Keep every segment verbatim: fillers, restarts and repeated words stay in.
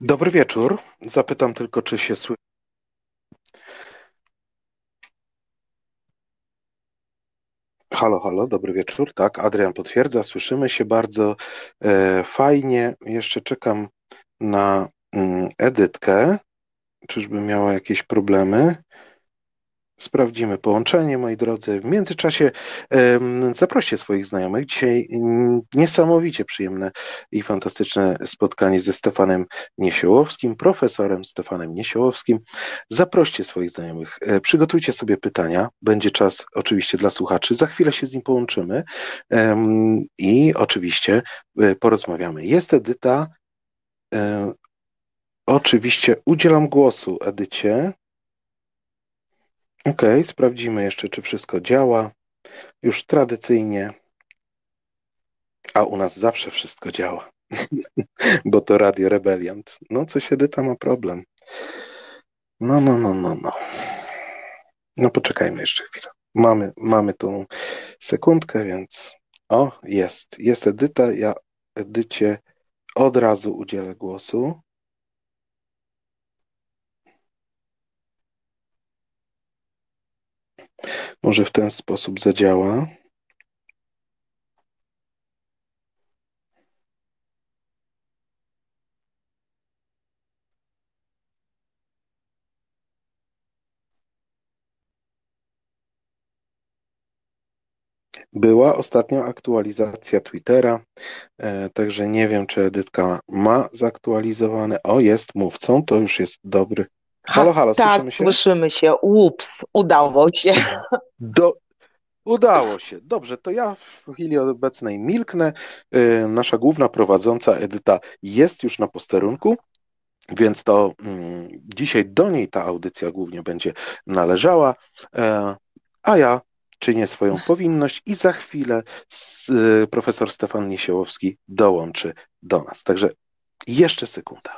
Dobry wieczór. Zapytam tylko, czy się słyszy. Halo, halo, dobry wieczór. Tak, Adrian potwierdza, słyszymy się bardzo e, fajnie. Jeszcze czekam na mm, Edytkę. Czyżby miała jakieś problemy? Sprawdzimy połączenie, moi drodzy. W międzyczasie em, zaproście swoich znajomych. Dzisiaj mm, niesamowicie przyjemne i fantastyczne spotkanie ze Stefanem Niesiołowskim, profesorem Stefanem Niesiołowskim. Zaproście swoich znajomych, e, przygotujcie sobie pytania. Będzie czas oczywiście dla słuchaczy. Za chwilę się z nim połączymy em, i oczywiście e, porozmawiamy. Jest Edyta. E, Oczywiście udzielam głosu Edycie. Ok, sprawdzimy jeszcze, czy wszystko działa. Już tradycyjnie, a u nas zawsze wszystko działa, bo to Radio Rebeliant. No, coś Edyta ma problem. No, no, no, no, no. No, poczekajmy jeszcze chwilę. Mamy, mamy tą sekundkę, więc... O, jest. Jest Edyta. Ja Edycie od razu udzielę głosu. Może w ten sposób zadziała. Była ostatnio aktualizacja Twittera, e, także nie wiem, czy Edytka ma zaktualizowane. O, jest mówcą, to już jest dobry. Halo, Ha, halo, tak, słyszymy się? słyszymy się. Ups, udało się. Do, udało się. Dobrze, to ja w chwili obecnej milknę. E, Nasza główna prowadząca Edyta jest już na posterunku, więc to mm, dzisiaj do niej ta audycja głównie będzie należała, e, a ja czynię swoją powinność i za chwilę s, e, profesor Stefan Niesiołowski dołączy do nas. Także jeszcze sekunda.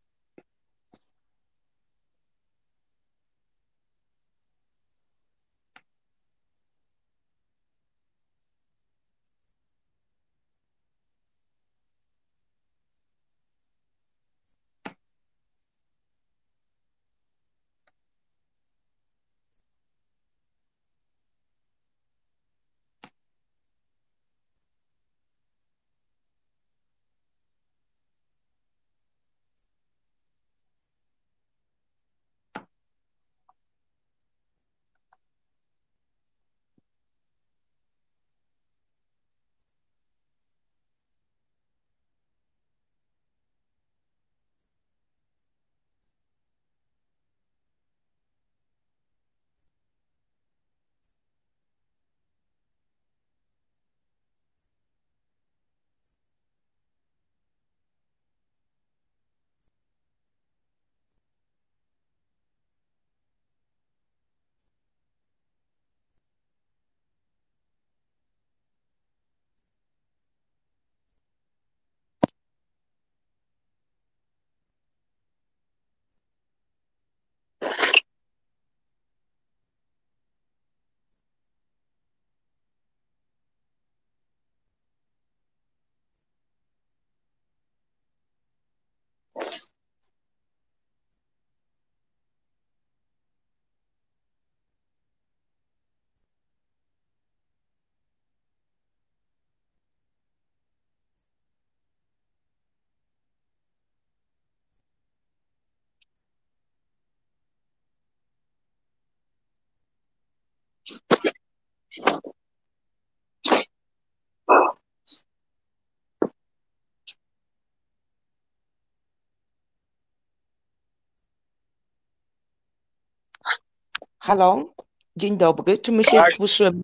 Halo, dzień dobry. Czy my się Tak, słyszymy?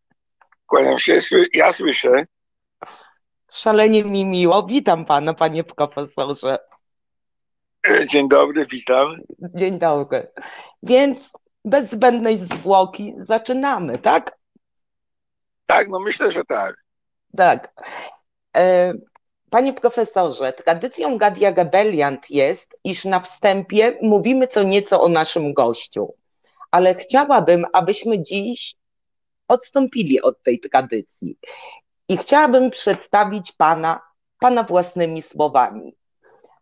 kłaniam się, sły- ja słyszę. Szalenie mi miło. Witam pana, panie profesorze. E, Dzień dobry, witam. Dzień dobry. Więc bez zbędnej zwłoki zaczynamy, tak? Tak, no myślę, że tak. Tak. E, Panie profesorze, tradycją Radia Rebeliant jest, iż na wstępie mówimy co nieco o naszym gościu, ale chciałabym, abyśmy dziś odstąpili od tej tradycji. I chciałabym przedstawić pana, pana własnymi słowami.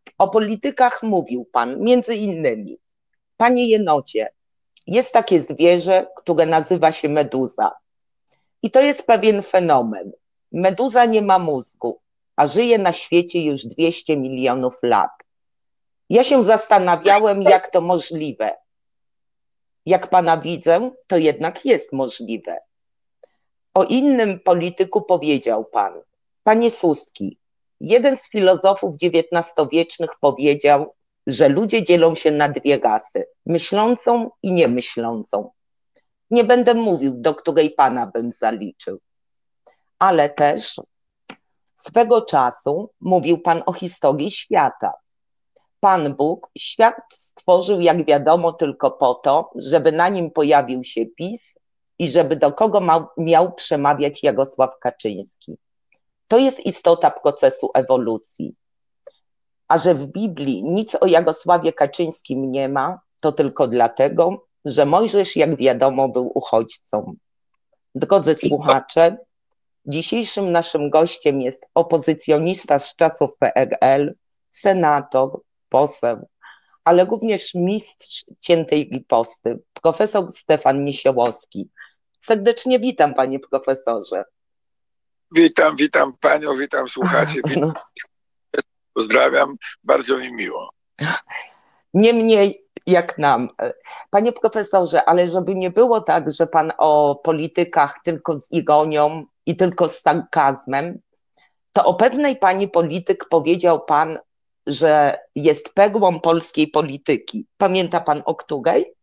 O politykach mówił pan, między innymi. Panie jenocie, jest takie zwierzę, które nazywa się meduza. I to jest pewien fenomen. Meduza nie ma mózgu, a żyje na świecie już dwieście milionów lat. Ja się zastanawiałem, jak to możliwe. Jak pana widzę, to jednak jest możliwe. O innym polityku powiedział pan, panie Suski, jeden z filozofów dziewiętnastowiecznych powiedział, że ludzie dzielą się na dwie rasy, myślącą i niemyślącą. Nie będę mówił, do której pana bym zaliczył. Ale też swego czasu mówił pan o historii świata. Pan Bóg świat stworzył, jak wiadomo, tylko po to, żeby na nim pojawił się PiS i żeby do kogo ma, miał przemawiać Jarosław Kaczyński. To jest istota procesu ewolucji. A że w Biblii nic o Jarosławie Kaczyńskim nie ma, to tylko dlatego, że Mojżesz, jak wiadomo, był uchodźcą. Drodzy słuchacze, dzisiejszym naszym gościem jest opozycjonista z czasów P R L, senator, poseł, ale również mistrz ciętej riposty, profesor Stefan Niesiołowski. Serdecznie witam, panie profesorze. Witam, witam panią, witam słuchaczy. Witam. Pozdrawiam, bardzo mi miło. Niemniej jak nam. Panie profesorze, ale żeby nie było tak, że pan o politykach tylko z ironią i tylko z sarkazmem, to o pewnej pani polityk powiedział pan, że jest perłą polskiej polityki. Pamięta pan o której?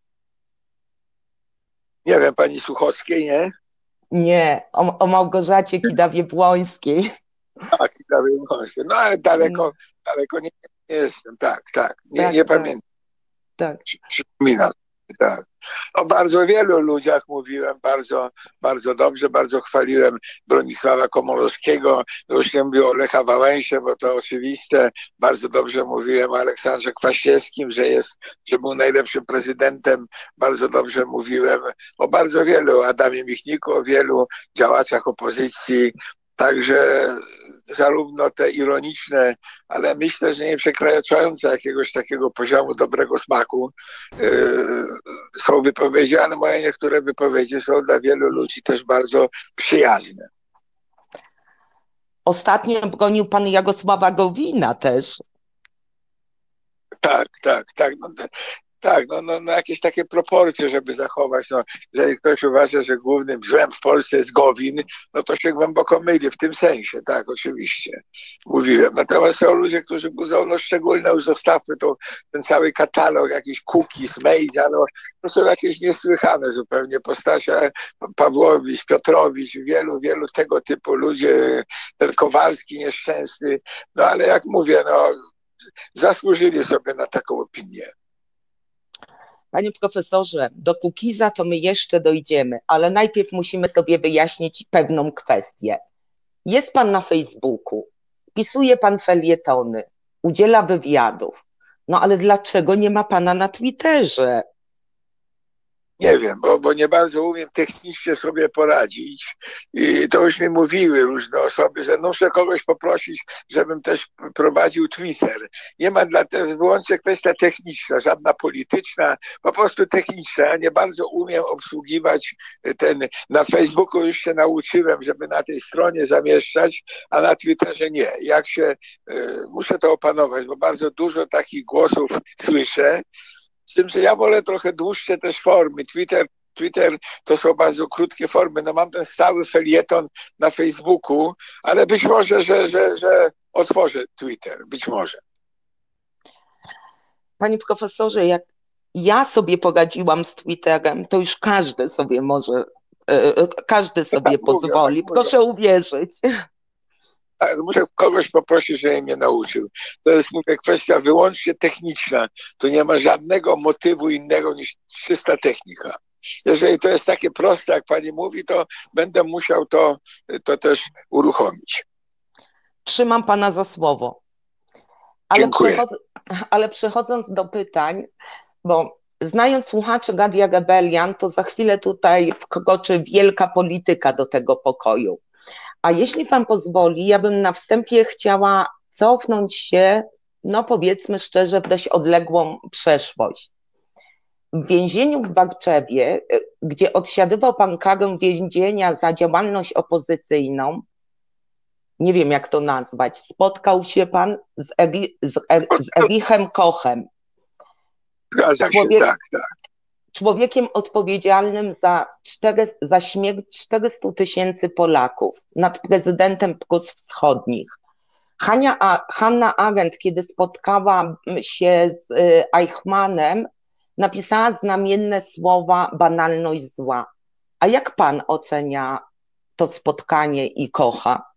Nie wiem, pani Suchockiej, nie? Nie, o, o Małgorzacie Kidawie-Błońskiej. Tak, Kidawie-Błońskiej. No ale daleko, no. daleko nie, nie jestem. Tak, tak, nie, tak, nie tak. pamiętam. Tak. Przypominam. Tak. O bardzo wielu ludziach mówiłem, bardzo, bardzo dobrze, bardzo chwaliłem Bronisława Komorowskiego, już nie mówię o Lecha Wałęsie, bo to oczywiste, bardzo dobrze mówiłem o Aleksandrze Kwaśniewskim, że jest, że był najlepszym prezydentem, bardzo dobrze mówiłem o bardzo wielu, o Adamie Michniku, o wielu działaczach opozycji, także zarówno te ironiczne, ale myślę, że nie przekraczające jakiegoś takiego poziomu dobrego smaku yy, są wypowiedzi, ale moje niektóre wypowiedzi są dla wielu ludzi też bardzo przyjazne. Ostatnio bronił pan Jarosława Gowina też. Tak, tak, tak. No, tak, no, no, no jakieś takie proporcje, żeby zachować. No, jeżeli ktoś uważa, że głównym złem w Polsce jest Gowin, no to się głęboko myli w tym sensie, tak, oczywiście, mówiłem. Natomiast są ludzie, którzy budzą, no szczególnie już zostawmy to, ten cały katalog, jakiś cookies, Mejdzia, no to są jakieś niesłychane zupełnie postacie, Pawłowicz, Piotrowicz, wielu, wielu tego typu ludzie, ten Kowalski nieszczęsny, no ale jak mówię, no zasłużyli sobie na taką opinię. Panie profesorze, do Kukiza to my jeszcze dojdziemy, ale najpierw musimy sobie wyjaśnić pewną kwestię. Jest pan na Facebooku, pisuje pan felietony, udziela wywiadów, no ale dlaczego nie ma pana na Twitterze? Nie wiem, bo, bo nie bardzo umiem technicznie sobie poradzić i to już mi mówiły różne osoby, że muszę kogoś poprosić, żebym też prowadził Twitter. Nie ma dla tego, wyłącznie kwestia techniczna, żadna polityczna, po prostu techniczna. Ja nie bardzo umiem obsługiwać ten, na Facebooku już się nauczyłem, żeby na tej stronie zamieszczać, a na Twitterze nie. Jak się, y, muszę to opanować, bo bardzo dużo takich głosów słyszę. Z tym, że ja wolę trochę dłuższe też formy. Twitter, Twitter to są bardzo krótkie formy. No mam ten stały felieton na Facebooku, ale być może, że, że, że otworzę Twitter. Być może. Panie profesorze, jak ja sobie poradziłam z Twitterem, to już każdy sobie może, każdy sobie tak pozwoli. Mówię, tak Proszę mówię. uwierzyć. Tak, muszę kogoś poprosić, żeby mnie nauczył. To jest, mówię, kwestia wyłącznie techniczna. Tu nie ma żadnego motywu innego niż czysta technika. Jeżeli to jest takie proste, jak pani mówi, to będę musiał to, to też uruchomić. Trzymam pana za słowo. Ale, Dziękuję. przechod ale przechodząc do pytań, bo znając słuchaczy Radia Rebelian, to za chwilę tutaj wkroczy wielka polityka do tego pokoju. A jeśli pan pozwoli, ja bym na wstępie chciała cofnąć się no powiedzmy szczerze, w dość odległą przeszłość. W więzieniu w Barczewie, gdzie odsiadywał pan karę więzienia za działalność opozycyjną, nie wiem jak to nazwać, spotkał się pan z, Eri, z, er, z Erichem Kochem. Człowiek, się, tak, tak. Człowiekiem odpowiedzialnym za, cztery, za śmierć czterystu tysięcy Polaków, nad prezydentem Prus Wschodnich. Hania, Hannah Arendt, kiedy spotkała się z Eichmannem, napisała znamienne słowa banalność zła. A jak pan ocenia to spotkanie i Kocha?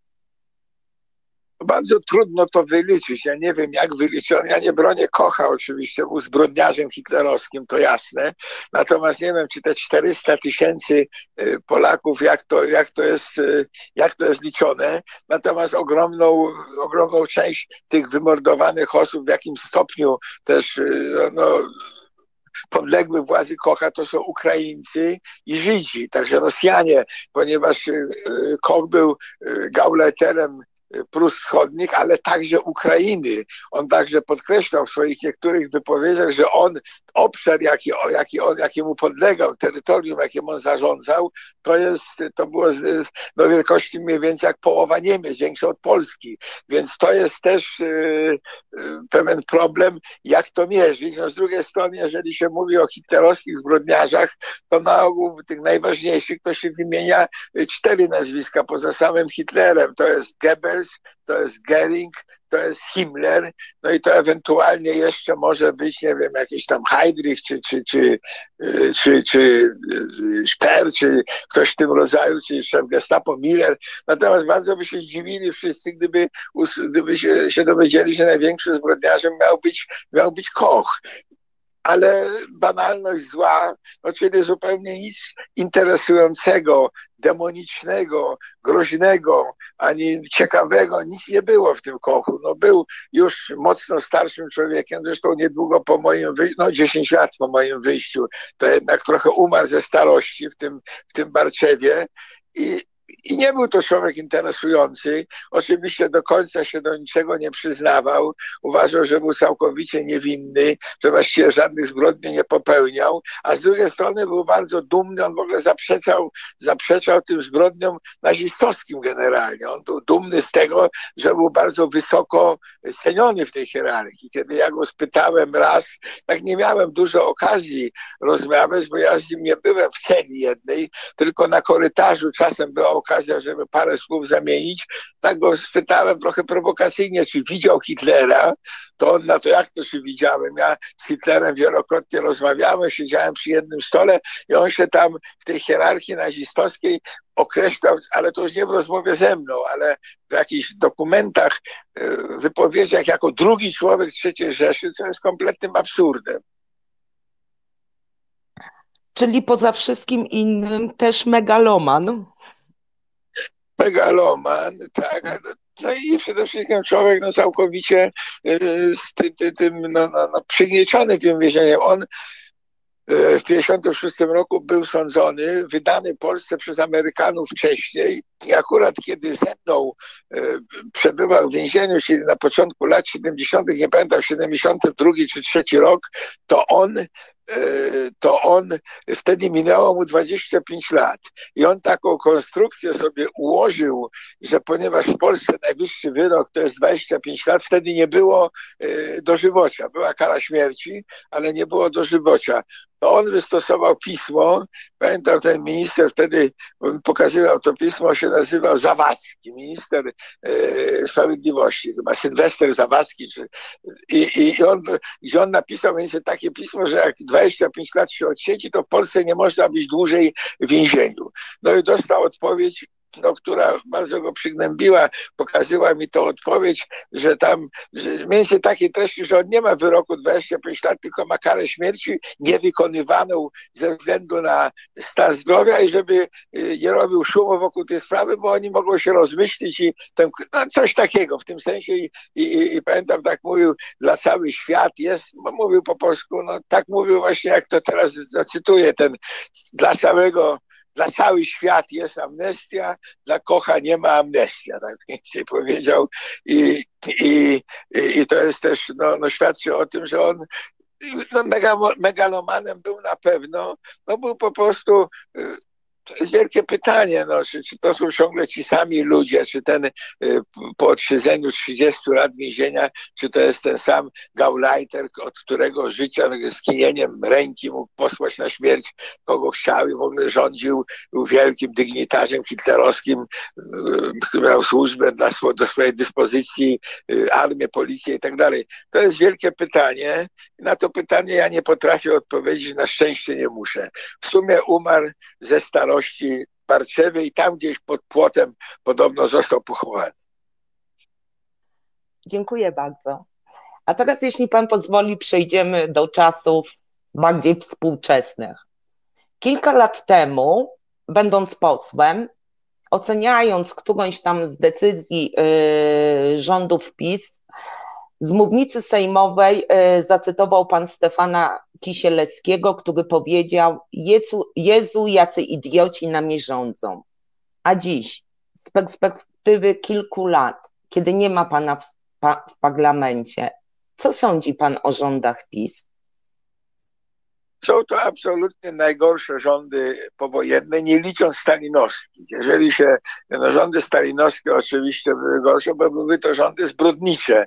Bardzo trudno to wyliczyć. Ja nie wiem, jak wyliczono. Ja nie bronię Kocha oczywiście, był zbrodniarzem hitlerowskim, to jasne. Natomiast nie wiem, czy te czterysta tysięcy Polaków, jak to, jak to jest, jak to jest liczone. Natomiast ogromną, ogromną część tych wymordowanych osób w jakimś stopniu też, no, podległy władzy Kocha to są Ukraińcy i Żydzi, także Rosjanie, ponieważ Koch był gauleiterem Prus Wschodnich, ale także Ukrainy. On także podkreślał w swoich niektórych wypowiedziach, że on, obszar, jaki, jaki on, jakiemu podlegał, terytorium, jakim on zarządzał, to jest, to było z, do wielkości mniej więcej jak połowa Niemiec, większe od Polski. Więc to jest też yy, pewien problem, jak to mierzyć. No, z drugiej strony, jeżeli się mówi o hitlerowskich zbrodniarzach, to na ogół tych najważniejszych to się wymienia cztery nazwiska poza samym Hitlerem. To jest Goebbels, to jest Goering, to jest Himmler, no i to ewentualnie jeszcze może być, nie wiem, jakiś tam Heydrich, czy, czy, czy, czy, czy Speer, czy ktoś w tym rodzaju, czy szef Gestapo Miller. Natomiast bardzo by się zdziwili wszyscy, gdyby, gdyby się, się dowiedzieli, że największym zbrodniarzem miał być, miał być Koch. Ale banalność zła, no czyli zupełnie nic interesującego, demonicznego, groźnego, ani ciekawego, nic nie było w tym Kochu. No był już mocno starszym człowiekiem, zresztą niedługo po moim wyjściu, no dziesięć lat po moim wyjściu, to jednak trochę umarł ze starości w tym, w tym Barczewie i I nie był to człowiek interesujący. Oczywiście do końca się do niczego nie przyznawał. Uważał, że był całkowicie niewinny, że właściwie żadnych zbrodni nie popełniał, a z drugiej strony był bardzo dumny. On w ogóle zaprzeczał, zaprzeczał tym zbrodniom nazistowskim generalnie. On był dumny z tego, że był bardzo wysoko ceniony w tej hierarchii. Kiedy ja go spytałem raz, tak nie miałem dużo okazji rozmawiać, bo ja z nim nie byłem w celi jednej, tylko na korytarzu czasem była okazja, żeby parę słów zamienić. Tak go spytałem trochę prowokacyjnie, czy widział Hitlera. To on na to, jak to się widziałem. Ja z Hitlerem wielokrotnie rozmawiałem, siedziałem przy jednym stole i on się tam w tej hierarchii nazistowskiej określał, ale to już nie w rozmowie ze mną, ale w jakichś dokumentach, wypowiedziach jako drugi człowiek trzeciej Rzeszy, co jest kompletnym absurdem. Czyli poza wszystkim innym też megaloman. Megaloman, tak. No i przede wszystkim człowiek no, całkowicie y, z tym, tym, tym no, no, no, przygnieciony tym więzieniem. On w tysiąc dziewięćset pięćdziesiątym szóstym roku był sądzony, wydany Polsce przez Amerykanów wcześniej i akurat kiedy ze mną e, przebywał w więzieniu, czyli na początku lat siedemdziesiątych, nie pamiętam, siedemdziesiąty drugi czy trzeci rok, to on to on, wtedy minęło mu dwadzieścia pięć lat i on taką konstrukcję sobie ułożył, że ponieważ w Polsce najwyższy wyrok to jest dwadzieścia pięć lat, wtedy nie było dożywocia. Była kara śmierci, ale nie było dożywocia. To on wystosował pismo, pamiętam ten minister wtedy, on pokazywał to pismo, się nazywał Zawadzki, minister e, sprawiedliwości, chyba Sylwester Zawadzki, czy, i, i on, gdzie on napisał więc takie pismo, że jak dwadzieścia pięć lat się odsiedzi, to w Polsce nie można być dłużej w więzieniu. No i dostał odpowiedź, no, która bardzo go przygnębiła, pokazała mi tą odpowiedź, że tam że mniej więcej takiej treści, że on nie ma wyroku dwadzieścia pięć lat, tylko ma karę śmierci niewykonywaną ze względu na stan zdrowia i żeby nie robił szumu wokół tej sprawy, bo oni mogą się rozmyślić i ten, no, coś takiego w tym sensie i, i, i pamiętam, tak mówił, dla cały świat jest, bo mówił po polsku, no tak mówił właśnie, jak to teraz zacytuję, ten dla całego dla cały świat jest amnestia, dla Kocha nie ma amnestia, tak więcej powiedział. I, i, i to jest też, no, no świadczy o tym, że on no, megalomanem był na pewno, no był po prostu. To jest wielkie pytanie, no, czy, czy to są ciągle ci sami ludzie, czy ten y, po odsiedzeniu trzydziestu lat więzienia, czy to jest ten sam Gauleiter, od którego życia skinieniem ręki mógł posłać na śmierć kogo chciał i w ogóle rządził, był wielkim dygnitarzem hitlerowskim, y, który miał służbę dla, do swojej dyspozycji, y, armię, policję i tak dalej. To jest wielkie pytanie. Na to pytanie ja nie potrafię odpowiedzieć, na szczęście nie muszę. W sumie umarł ze starości w Warszawie i tam gdzieś pod płotem podobno został pochowany. Dziękuję bardzo. A teraz, jeśli pan pozwoli, przejdziemy do czasów bardziej współczesnych. Kilka lat temu, będąc posłem, oceniając którąś tam z decyzji yy, rządów PiS, z mównicy sejmowej yy, zacytował pan Stefana Kisielewskiego, który powiedział: Jezu, Jezu, jacy idioci nami rządzą. A dziś, z perspektywy kilku lat, kiedy nie ma pana w, pa, w parlamencie, co sądzi pan o rządach PiS? Są to absolutnie najgorsze rządy powojenne, nie licząc stalinowskich. Jeżeli się, no rządy stalinowskie oczywiście były gorsze, bo były to rządy zbrodnicze.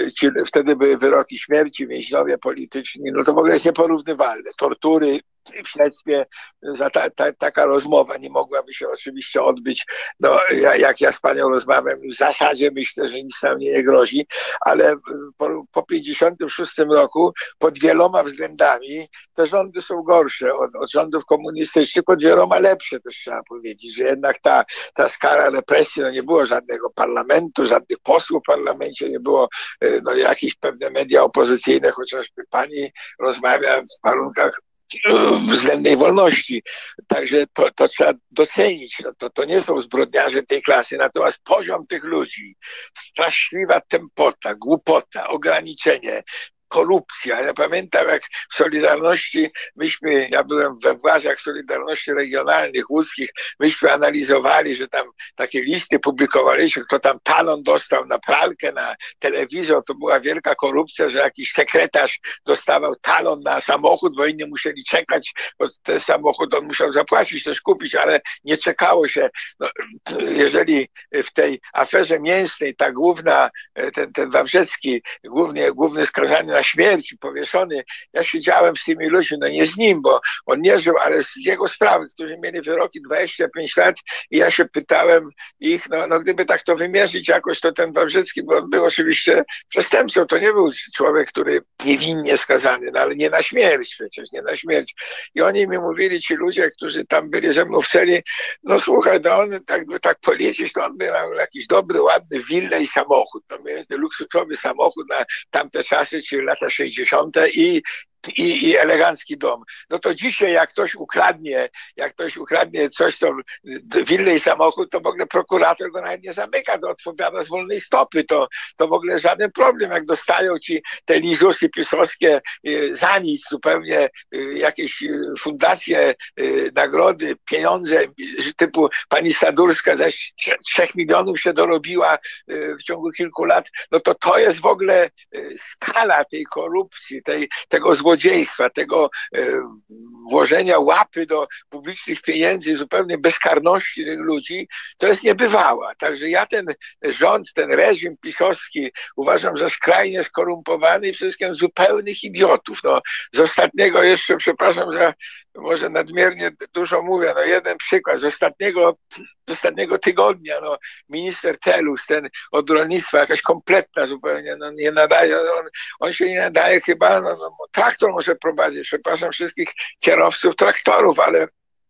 Wtedy były wyroki śmierci, więźniowie polityczni, no to w ogóle jest nieporównywalne. Tortury w śledztwie, za ta, ta, taka rozmowa nie mogłaby się oczywiście odbyć, no, jak ja z panią rozmawiam, w zasadzie myślę, że nic nam nie grozi, ale po, po pięćdziesiątym szóstym roku pod wieloma względami te rządy są gorsze od, od rządów komunistycznych, pod wieloma lepsze też trzeba powiedzieć, że jednak ta, ta skala represji, no nie było żadnego parlamentu, żadnych posłów w parlamencie, nie było no, jakieś pewne media opozycyjne, chociażby pani rozmawia w warunkach względnej wolności. Także to, to trzeba docenić. No to, to nie są zbrodniarze tej klasy, natomiast poziom tych ludzi, straszliwa tempota, głupota, ograniczenie, korupcja. Ja pamiętam, jak w Solidarności myśmy, ja byłem we władzach Solidarności Regionalnych łódzkich, myśmy analizowali, że tam takie listy publikowaliśmy, kto tam talon dostał na pralkę, na telewizor, to była wielka korupcja, że jakiś sekretarz dostawał talon na samochód, bo inni musieli czekać, bo ten samochód on musiał zapłacić, też kupić, ale nie czekało się. No, jeżeli w tej aferze mięsnej ta główna, ten, ten Wawrzecki, głównie, główny skazany na śmierć, powieszony, ja siedziałem z tymi ludźmi, no nie z nim, bo on nie żył, ale z jego sprawy, którzy mieli wyroki dwadzieścia pięć lat i ja się pytałem ich, no, no gdyby tak to wymierzyć jakoś, to ten Wawrzycki, bo on był oczywiście przestępcą, to nie był człowiek, który niewinnie skazany, no ale nie na śmierć przecież, nie na śmierć. I oni mi mówili, ci ludzie, którzy tam byli ze mną w celi, no słuchaj, no on tak by tak policzyć, to on by miał jakiś dobry, ładny willę i samochód, no luksusowy samochód na tamte czasy, czyli lata sześćdziesiąte i I, i elegancki dom. No to dzisiaj jak ktoś ukradnie, jak ktoś ukradnie coś, co willę i samochód, to w ogóle prokurator go nawet nie zamyka, to odpowiada z wolnej stopy, to, to w ogóle żaden problem, jak dostają ci te liżusy pisowskie za nic, zupełnie jakieś fundacje, nagrody, pieniądze typu pani Sadurska ze trzech milionów się dorobiła w ciągu kilku lat, no to to jest w ogóle skala tej korupcji, tej, tego złodziejstwa, złodziejstwa, tego e, włożenia łapy do publicznych pieniędzy, zupełnie bezkarności tych ludzi, to jest niebywała. Także ja ten rząd, ten reżim pisowski uważam za skrajnie skorumpowany i przede wszystkim zupełnych idiotów. No, z ostatniego jeszcze, przepraszam za może nadmiernie dużo mówię, no jeden przykład, z ostatniego, z ostatniego tygodnia, no, minister Telus, ten od rolnictwa, jakaś kompletna zupełnie, no, nie nadaje, on, on się nie nadaje chyba, no, no, traktor może prowadzić, przepraszam wszystkich kierowców traktorów, ale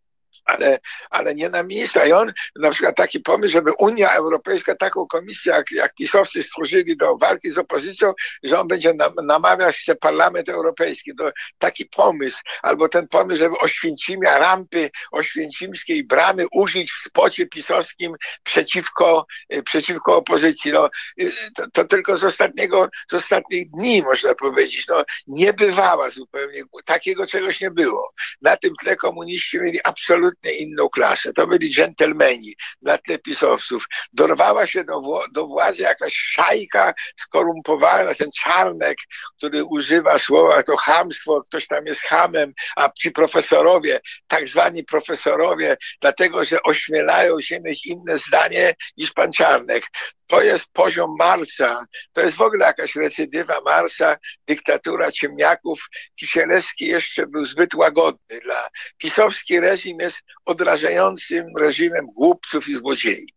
Ale, ale nie na ministra. I on na przykład taki pomysł, żeby Unia Europejska taką komisję, jak, jak pisowcy stworzyli do walki z opozycją, że on będzie nam, namawiał się Parlament Europejski. To taki pomysł. Albo ten pomysł, żeby Oświęcimia, rampy oświęcimskiej bramy użyć w spocie pisowskim przeciwko, przeciwko opozycji. No, to, to tylko z ostatniego, z ostatnich dni można powiedzieć. No, nie bywała zupełnie. Takiego czegoś nie było. Na tym tle komuniści mieli absolutnie kompletnie inną klasę. To byli dżentelmeni na tle pisowców. Dorwała się do, do władzy jakaś szajka skorumpowana, ten Czarnek, który używa słowa to chamstwo, ktoś tam jest chamem, a ci profesorowie, tak zwani profesorowie, dlatego, że ośmielają się mieć inne zdanie niż pan Czarnek. To jest poziom Marsa, to jest w ogóle jakaś recydywa Marsa, dyktatura ciemniaków. Kisielewski jeszcze był zbyt łagodny. Dla pisowski reżim jest odrażającym reżimem głupców i złodziei.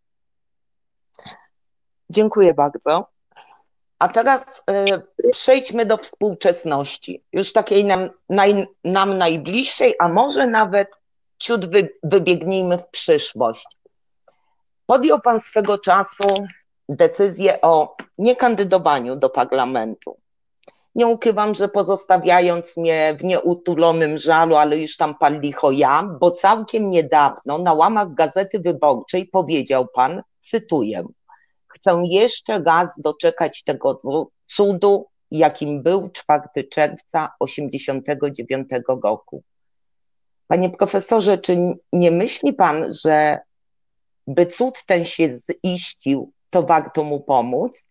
Dziękuję bardzo. A teraz y, przejdźmy do współczesności, już takiej nam, naj, nam najbliższej, a może nawet ciut wy, wybiegnijmy w przyszłość. Podjął pan swego czasu decyzję o niekandydowaniu do parlamentu. Nie ukrywam, że pozostawiając mnie w nieutulonym żalu, ale już tam pan licho ja, bo całkiem niedawno na łamach Gazety Wyborczej powiedział pan, cytuję: chcę jeszcze raz doczekać tego cudu, jakim był czwartego czerwca osiemdziesiątego dziewiątego roku. Panie profesorze, czy nie myśli pan, że by cud ten się ziścił, to warto mu pomóc?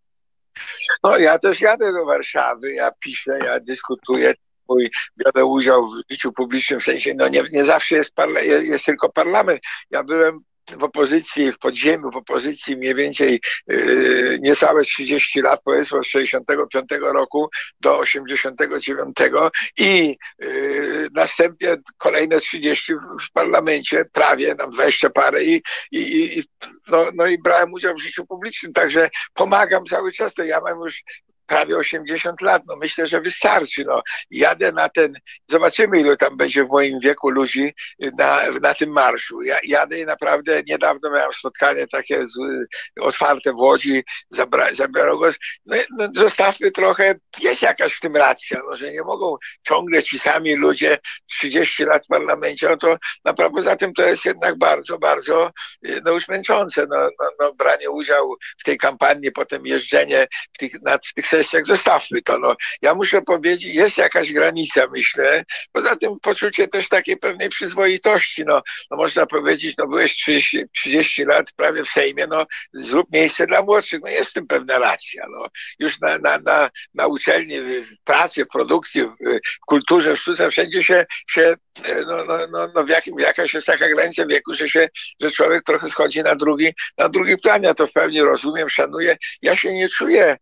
No ja też jadę do Warszawy, ja piszę, ja dyskutuję, mój, biorę udział w życiu publicznym, w sensie no nie, nie zawsze jest, parla, jest, jest tylko parlament. Ja byłem w opozycji, w podziemiu, w opozycji mniej więcej yy, niecałe trzydzieści lat, powiedzmy od sześćdziesiątego piątego roku do osiemdziesiątego dziewiątego i yy, następnie kolejne trzydzieści w parlamencie, prawie nam dwadzieścia parę i, i, i, no, no i brałem udział w życiu publicznym, także pomagam cały czas, to ja mam już prawie osiemdziesiąt lat, no myślę, że wystarczy, no jadę na ten, zobaczymy ilu tam będzie w moim wieku ludzi na, na tym marszu. Ja jadę i naprawdę niedawno miałem spotkanie takie z, otwarte w Łodzi, zabra, zabiorą głos, no, no zostawmy trochę, jest jakaś w tym racja, no, że nie mogą ciągle ci sami ludzie trzydzieści lat w parlamencie, no to naprawdę poza tym to jest jednak bardzo, bardzo no już męczące, no, no, no branie udziału w tej kampanii, potem jeżdżenie w tych, na, w tych sesjach, zostawmy to. No. Ja muszę powiedzieć, jest jakaś granica, myślę. Poza tym poczucie też takiej pewnej przyzwoitości. No, no można powiedzieć, no byłeś trzydzieści, trzydzieści lat prawie w Sejmie, no zrób miejsce dla młodszych. No jest w tym pewna racja. No. Już na, na, na, na uczelni, w pracy, w produkcji, w, w kulturze, w sztuce, wszędzie się, się no, no, no, no w jakim, jakaś jest taka granica wieku, że się, że człowiek trochę schodzi na drugi, na drugi plan. Ja to w pełni rozumiem, szanuję. Ja się nie czuję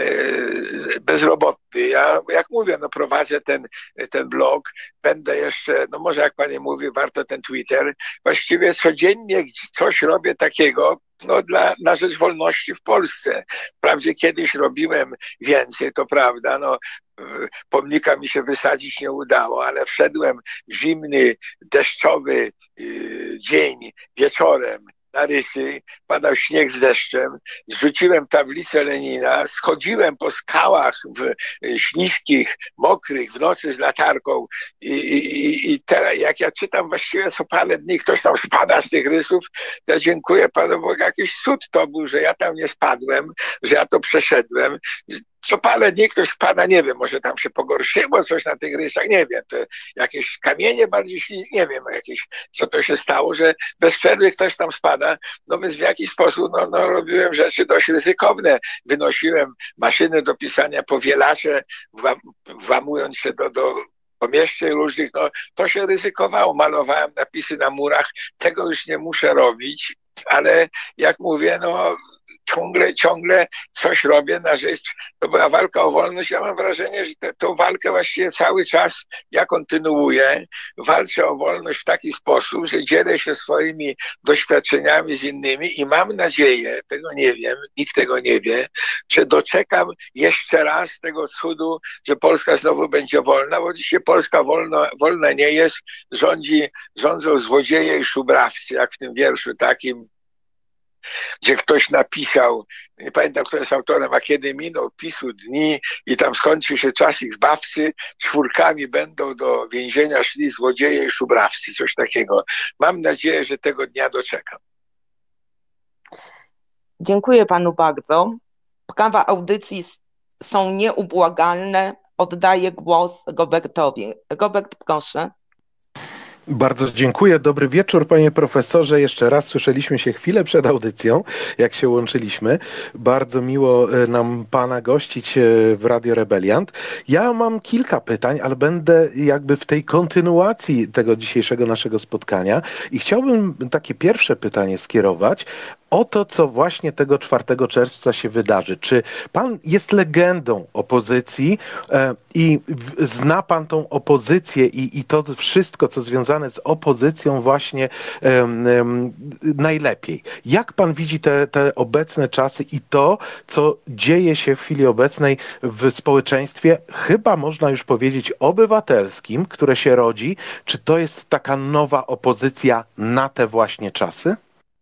bezrobotny. Ja, jak mówię, no prowadzę ten, ten blog, będę jeszcze, no może jak pani mówi, warto ten Twitter. Właściwie codziennie coś robię takiego, no dla, na rzecz wolności w Polsce. Wprawdzie kiedyś robiłem więcej, to prawda, no pomnika mi się wysadzić nie udało, ale wszedłem w zimny, deszczowy yy, dzień wieczorem na Rysy, padał śnieg z deszczem, zrzuciłem tablicę Lenina, schodziłem po skałach w śliskich, mokrych, w nocy z latarką i, i, i teraz jak ja czytam właściwie co parę dni, ktoś tam spada z tych rysów, to ja dziękuję Panu, bo jakiś cud to był, że ja tam nie spadłem, że ja to przeszedłem. Co parę dni ktoś spada, nie wiem, może tam się pogorszyło coś na tych rysach, nie wiem, to jakieś kamienie bardziej, nie wiem, jakieś, co to się stało, że bez przerwy ktoś tam spada, no więc w jakiś sposób, no, no robiłem rzeczy dość ryzykowne, wynosiłem maszyny do pisania, powielacze, włam, włamując się do, do pomieszczeń różnych, no to się ryzykowało, malowałem napisy na murach, tego już nie muszę robić, ale jak mówię, no ciągle, ciągle coś robię na rzecz, to była walka o wolność. Ja mam wrażenie, że te, tą walkę właściwie cały czas ja kontynuuję. Walczę o wolność w taki sposób, że dzielę się swoimi doświadczeniami z innymi i mam nadzieję, tego nie wiem, nikt tego nie wie, że doczekam jeszcze raz tego cudu, że Polska znowu będzie wolna, bo dzisiaj Polska wolno, wolna nie jest, rządzi, rządzą złodzieje i szubrawcy, jak w tym wierszu takim, gdzie ktoś napisał, nie pamiętam kto jest autorem, a kiedy minął PiSu dni i tam skończy się czas ich zbawcy, czwórkami będą do więzienia szli złodzieje i szubrawcy, coś takiego. Mam nadzieję, że tego dnia doczekam. Dziękuję panu bardzo. Prawa audycji są nieubłagalne. Oddaję głos Robertowi. Robert, proszę. Bardzo dziękuję. Dobry wieczór, panie profesorze. Jeszcze raz słyszeliśmy się chwilę przed audycją, jak się łączyliśmy. Bardzo miło e, nam pana gościć e, w Radio Rebeliant. Ja mam kilka pytań, ale będę jakby w tej kontynuacji tego dzisiejszego naszego spotkania i chciałbym takie pierwsze pytanie skierować o to, co właśnie tego czwartego czerwca się wydarzy. Czy pan jest legendą opozycji e, i w- zna pan tą opozycję i, i to wszystko, co związane z opozycją właśnie em, em, najlepiej? Jak pan widzi te, te obecne czasy i to, co dzieje się w chwili obecnej w społeczeństwie, chyba można już powiedzieć obywatelskim, które się rodzi? Czy to jest taka nowa opozycja na te właśnie czasy?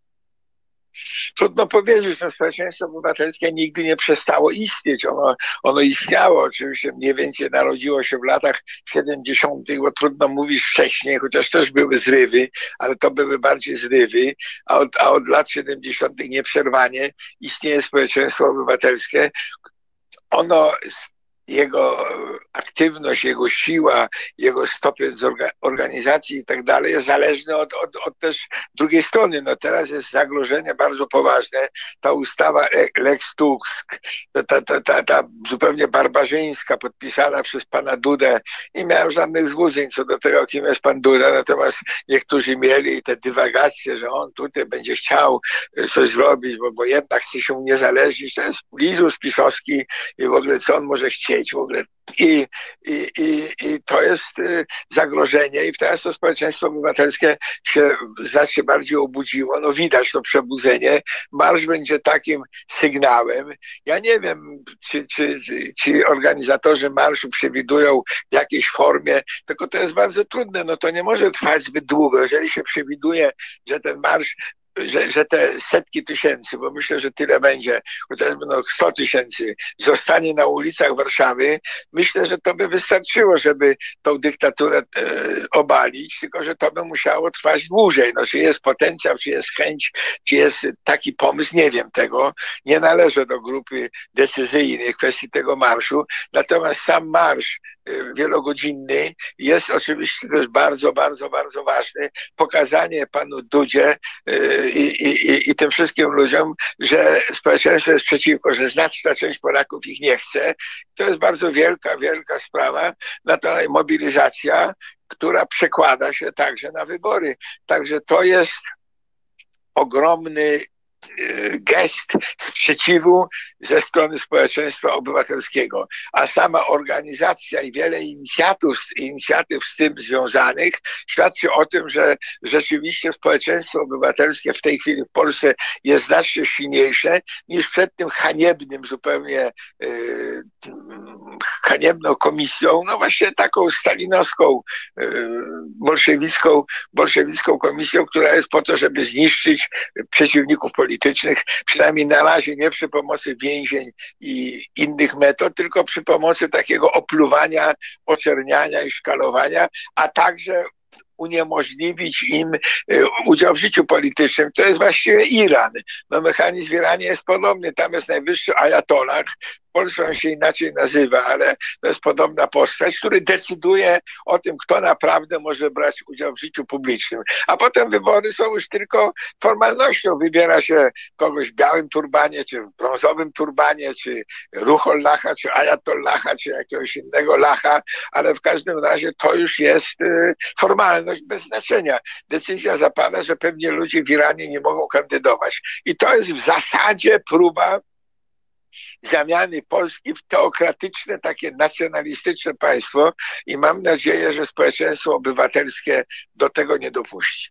Trudno powiedzieć, że społeczeństwo obywatelskie nigdy nie przestało istnieć. Ono, ono istniało, oczywiście mniej więcej narodziło się w latach siedemdziesiątych, bo trudno mówić wcześniej, chociaż też były zrywy, ale to były bardziej zrywy, a od, a od lat siedemdziesiątych nieprzerwanie istnieje społeczeństwo obywatelskie. Ono jego aktywność, jego siła, jego stopień organizacji i tak dalej jest zależny od, od, od też drugiej strony. No teraz jest zagrożenie bardzo poważne. Ta ustawa Lex Tusk, ta, ta, ta, ta zupełnie barbarzyńska, podpisana przez pana Dudę. Nie miałem żadnych złudzeń co do tego, kim jest pan Duda, natomiast niektórzy mieli te dywagacje, że on tutaj będzie chciał coś zrobić, bo, bo jednak chce się uniezależnić. To jest lizus pisowski i w ogóle co on może chcieć w ogóle. I, i, i, I to jest zagrożenie i teraz to społeczeństwo obywatelskie się znacznie bardziej obudziło. No widać to przebudzenie. Marsz będzie takim sygnałem. Ja nie wiem, czy, czy, czy organizatorzy marszu przewidują w jakiejś formie, tylko to jest bardzo trudne. No to nie może trwać zbyt długo. Jeżeli się przewiduje, że ten marsz Że, że te setki tysięcy, bo myślę, że tyle będzie, chociażby no sto tysięcy, zostanie na ulicach Warszawy, myślę, że to by wystarczyło, żeby tą dyktaturę e, obalić, tylko że to by musiało trwać dłużej. No, czy jest potencjał, czy jest chęć, czy jest taki pomysł, nie wiem tego. Nie należę do grupy decyzyjnej w kwestii tego marszu, natomiast sam marsz e, wielogodzinny jest oczywiście też bardzo, bardzo, bardzo ważny. Pokazanie panu Dudzie e, I, i, i tym wszystkim ludziom, że społeczeństwo jest przeciwko, że znaczna część Polaków ich nie chce. To jest bardzo wielka, wielka sprawa. Na to mobilizacja, która przekłada się także na wybory. Także to jest ogromny gest sprzeciwu ze strony społeczeństwa obywatelskiego, a sama organizacja i wiele inicjatyw, inicjatyw z tym związanych świadczy o tym, że rzeczywiście społeczeństwo obywatelskie w tej chwili w Polsce jest znacznie silniejsze niż przed tym haniebnym zupełnie yy, haniebną komisją, no właśnie taką stalinowską, yy, bolszewicką, bolszewicką komisją, która jest po to, żeby zniszczyć przeciwników politycznych, przynajmniej na razie nie przy pomocy więzień i innych metod, tylko przy pomocy takiego opluwania, oczerniania i szkalowania, a także uniemożliwić im udział w życiu politycznym. To jest właściwie Iran. No mechanizm w Iranie jest podobny. Tam jest najwyższy ajatollah. W Polsce on się inaczej nazywa, ale to jest podobna postać, który decyduje o tym, kto naprawdę może brać udział w życiu publicznym. A potem wybory są już tylko formalnością. Wybiera się kogoś w białym turbanie, czy w brązowym turbanie, czy ruchollaha, czy ajatollaha, czy jakiegoś innego lacha, ale w każdym razie to już jest formalność bez znaczenia. Decyzja zapada, że pewnie ludzie w Iranie nie mogą kandydować. I to jest w zasadzie próba zamiany Polski w teokratyczne, takie nacjonalistyczne państwo i mam nadzieję, że społeczeństwo obywatelskie do tego nie dopuści.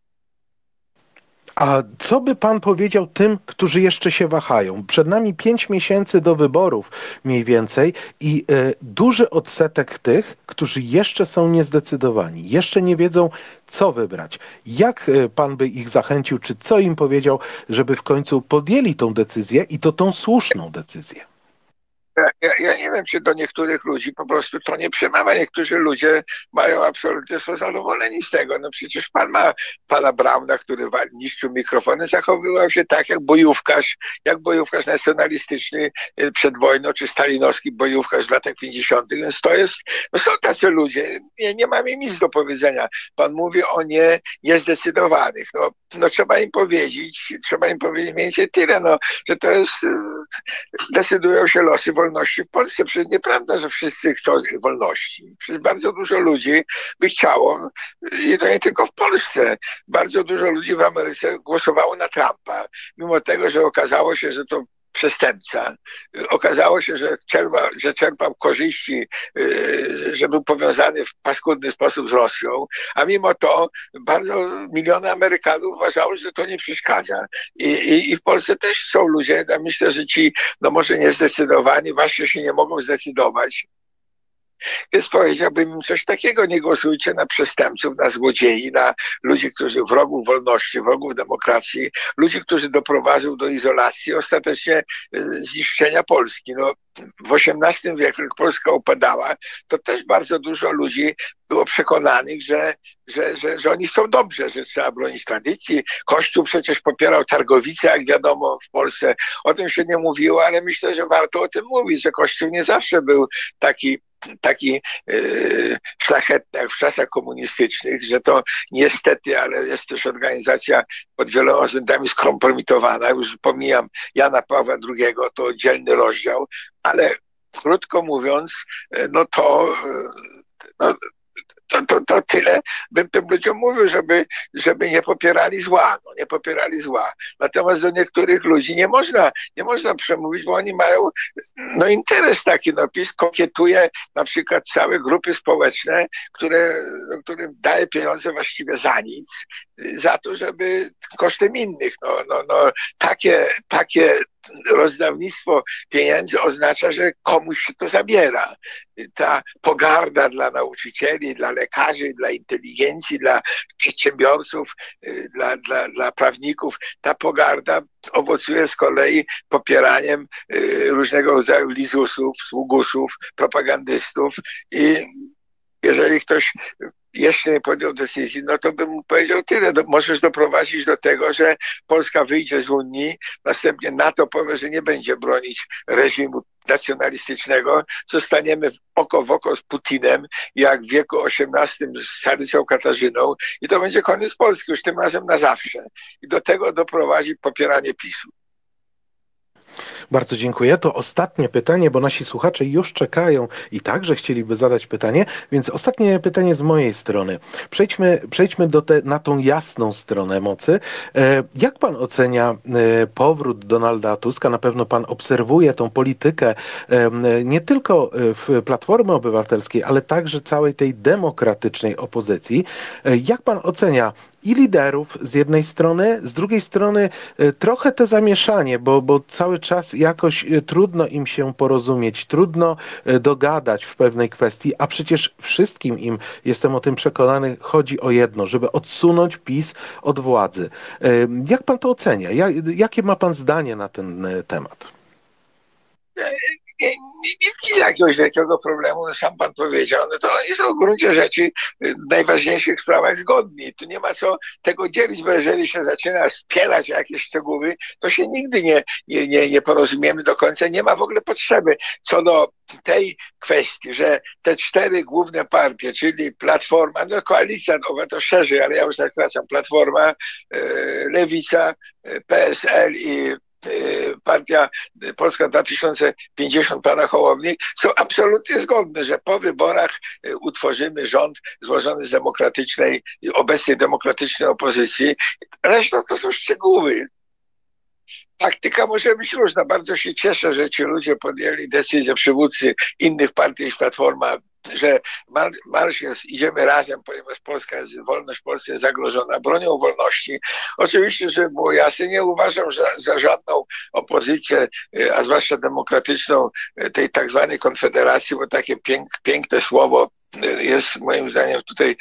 A co by pan powiedział tym, którzy jeszcze się wahają? Przed nami pięć miesięcy do wyborów mniej więcej i y, duży odsetek tych, którzy jeszcze są niezdecydowani, jeszcze nie wiedzą, co wybrać. Jak y, pan by ich zachęcił, czy co im powiedział, żeby w końcu podjęli tą decyzję i to tą słuszną decyzję? Ja, ja nie wiem, czy do niektórych ludzi po prostu to nie przemawia. Niektórzy ludzie mają absolutnie, są zadowoleni z tego. No przecież pan ma pana Brauna, który niszczył mikrofony, zachowywał się tak jak bojówkarz, jak bojówkarz nacjonalistyczny przed wojną, czy stalinowski bojówkarz w latach pięćdziesiątych. Więc to jest, no są tacy ludzie. Nie, nie mam im nic do powiedzenia. Pan mówi o nie, niezdecydowanych. No, no trzeba im powiedzieć, trzeba im powiedzieć mniej więcej tyle, no, że to jest, decydują się losy wolności w Polsce. Przecież nieprawda, że wszyscy chcą wolności. Przecież bardzo dużo ludzi by chciało, i to nie tylko w Polsce, bardzo dużo ludzi w Ameryce głosowało na Trumpa, mimo tego, że okazało się, że to przestępca. Okazało się, że, czerpa, że czerpał korzyści, że był powiązany w paskudny sposób z Rosją, a mimo to bardzo miliony Amerykanów uważało, że to nie przeszkadza. I, i, i w Polsce też są ludzie, ja myślę, że ci, no może niezdecydowani, właśnie się nie mogą zdecydować. Więc powiedziałbym im coś takiego, nie głosujcie na przestępców, na złodziei, na ludzi, którzy wrogów wolności, wrogów demokracji, ludzi, którzy doprowadzą do izolacji, ostatecznie zniszczenia Polski. No, w osiemnastym wieku, jak Polska upadała, to też bardzo dużo ludzi było przekonanych, że, że, że, że oni są dobrze, że trzeba bronić tradycji. Kościół przecież popierał Targowicę, jak wiadomo, w Polsce. O tym się nie mówiło, ale myślę, że warto o tym mówić, że Kościół nie zawsze był taki taki yy, szlachetny jak w czasach komunistycznych, że to niestety, ale jest też organizacja pod wieloma względami skompromitowana. Już pomijam Jana Pawła drugiego, to oddzielny rozdział, ale krótko mówiąc, no to no, To, to, to tyle bym tym ludziom mówił, żeby, żeby nie popierali zła, no, nie popierali zła. Natomiast do niektórych ludzi nie można, nie można przemówić, bo oni mają no, interes taki, no PiS kokietuje na przykład całe grupy społeczne, które, którym daje pieniądze właściwie za nic, za to, żeby kosztem innych, no, no, no takie, takie rozdawnictwo pieniędzy oznacza, że komuś się to zabiera. Ta pogarda dla nauczycieli, dla lekarzy, dla inteligencji, dla przedsiębiorców, dla, dla, dla prawników, ta pogarda owocuje z kolei popieraniem różnego rodzaju lizusów, sługusów, propagandystów i jeżeli ktoś jeszcze nie podjął decyzji, no to bym mu powiedział tyle. Do, możesz doprowadzić do tego, że Polska wyjdzie z Unii, następnie NATO powie, że nie będzie bronić reżimu nacjonalistycznego, zostaniemy oko w oko z Putinem, jak w wieku osiemnastym z Carycą Katarzyną i to będzie koniec Polski, już tym razem na zawsze. I do tego doprowadzi popieranie PiSu. Bardzo dziękuję. To ostatnie pytanie, bo nasi słuchacze już czekają i także chcieliby zadać pytanie, więc ostatnie pytanie z mojej strony. Przejdźmy, przejdźmy do te, na tą jasną stronę mocy. Jak pan ocenia powrót Donalda Tuska? Na pewno pan obserwuje tą politykę nie tylko w Platformy Obywatelskiej, ale także całej tej demokratycznej opozycji. Jak pan ocenia i liderów z jednej strony, z drugiej strony trochę te zamieszanie, bo, bo cały czas jakoś trudno im się porozumieć, trudno dogadać w pewnej kwestii, a przecież wszystkim im, jestem o tym przekonany, chodzi o jedno, żeby odsunąć PiS od władzy. Jak pan to ocenia? Jakie ma pan zdanie na ten temat? Nie, nie, nie widzę jakiegoś wielkiego problemu, no sam pan powiedział, no to oni są w gruncie rzeczy w najważniejszych sprawach zgodni. Tu nie ma co tego dzielić, bo jeżeli się zaczyna spierać o jakieś szczegóły, to się nigdy nie, nie, nie, nie porozumiemy do końca, nie ma w ogóle potrzeby. Co do tej kwestii, że te cztery główne partie, czyli Platforma, no koalicja, no to szerzej, ale ja już zakracam, Platforma, Lewica, P S L i Partia Polska dwa tysiące pięćdziesiąt pana Hołowni są absolutnie zgodne, że po wyborach utworzymy rząd złożony z demokratycznej, obecnej demokratycznej opozycji. Reszta to są szczegóły. Taktyka może być różna. Bardzo się cieszę, że ci ludzie podjęli decyzję, przywódcy innych partii niż Platforma, że marsz jest, idziemy razem, ponieważ Polska jest, wolność w Polsce jest zagrożona bronią wolności. Oczywiście, żeby było jasne, nie uważam za, za żadną opozycję, a zwłaszcza demokratyczną, tej tak zwanej konfederacji, bo takie pięk, piękne słowo jest moim zdaniem tutaj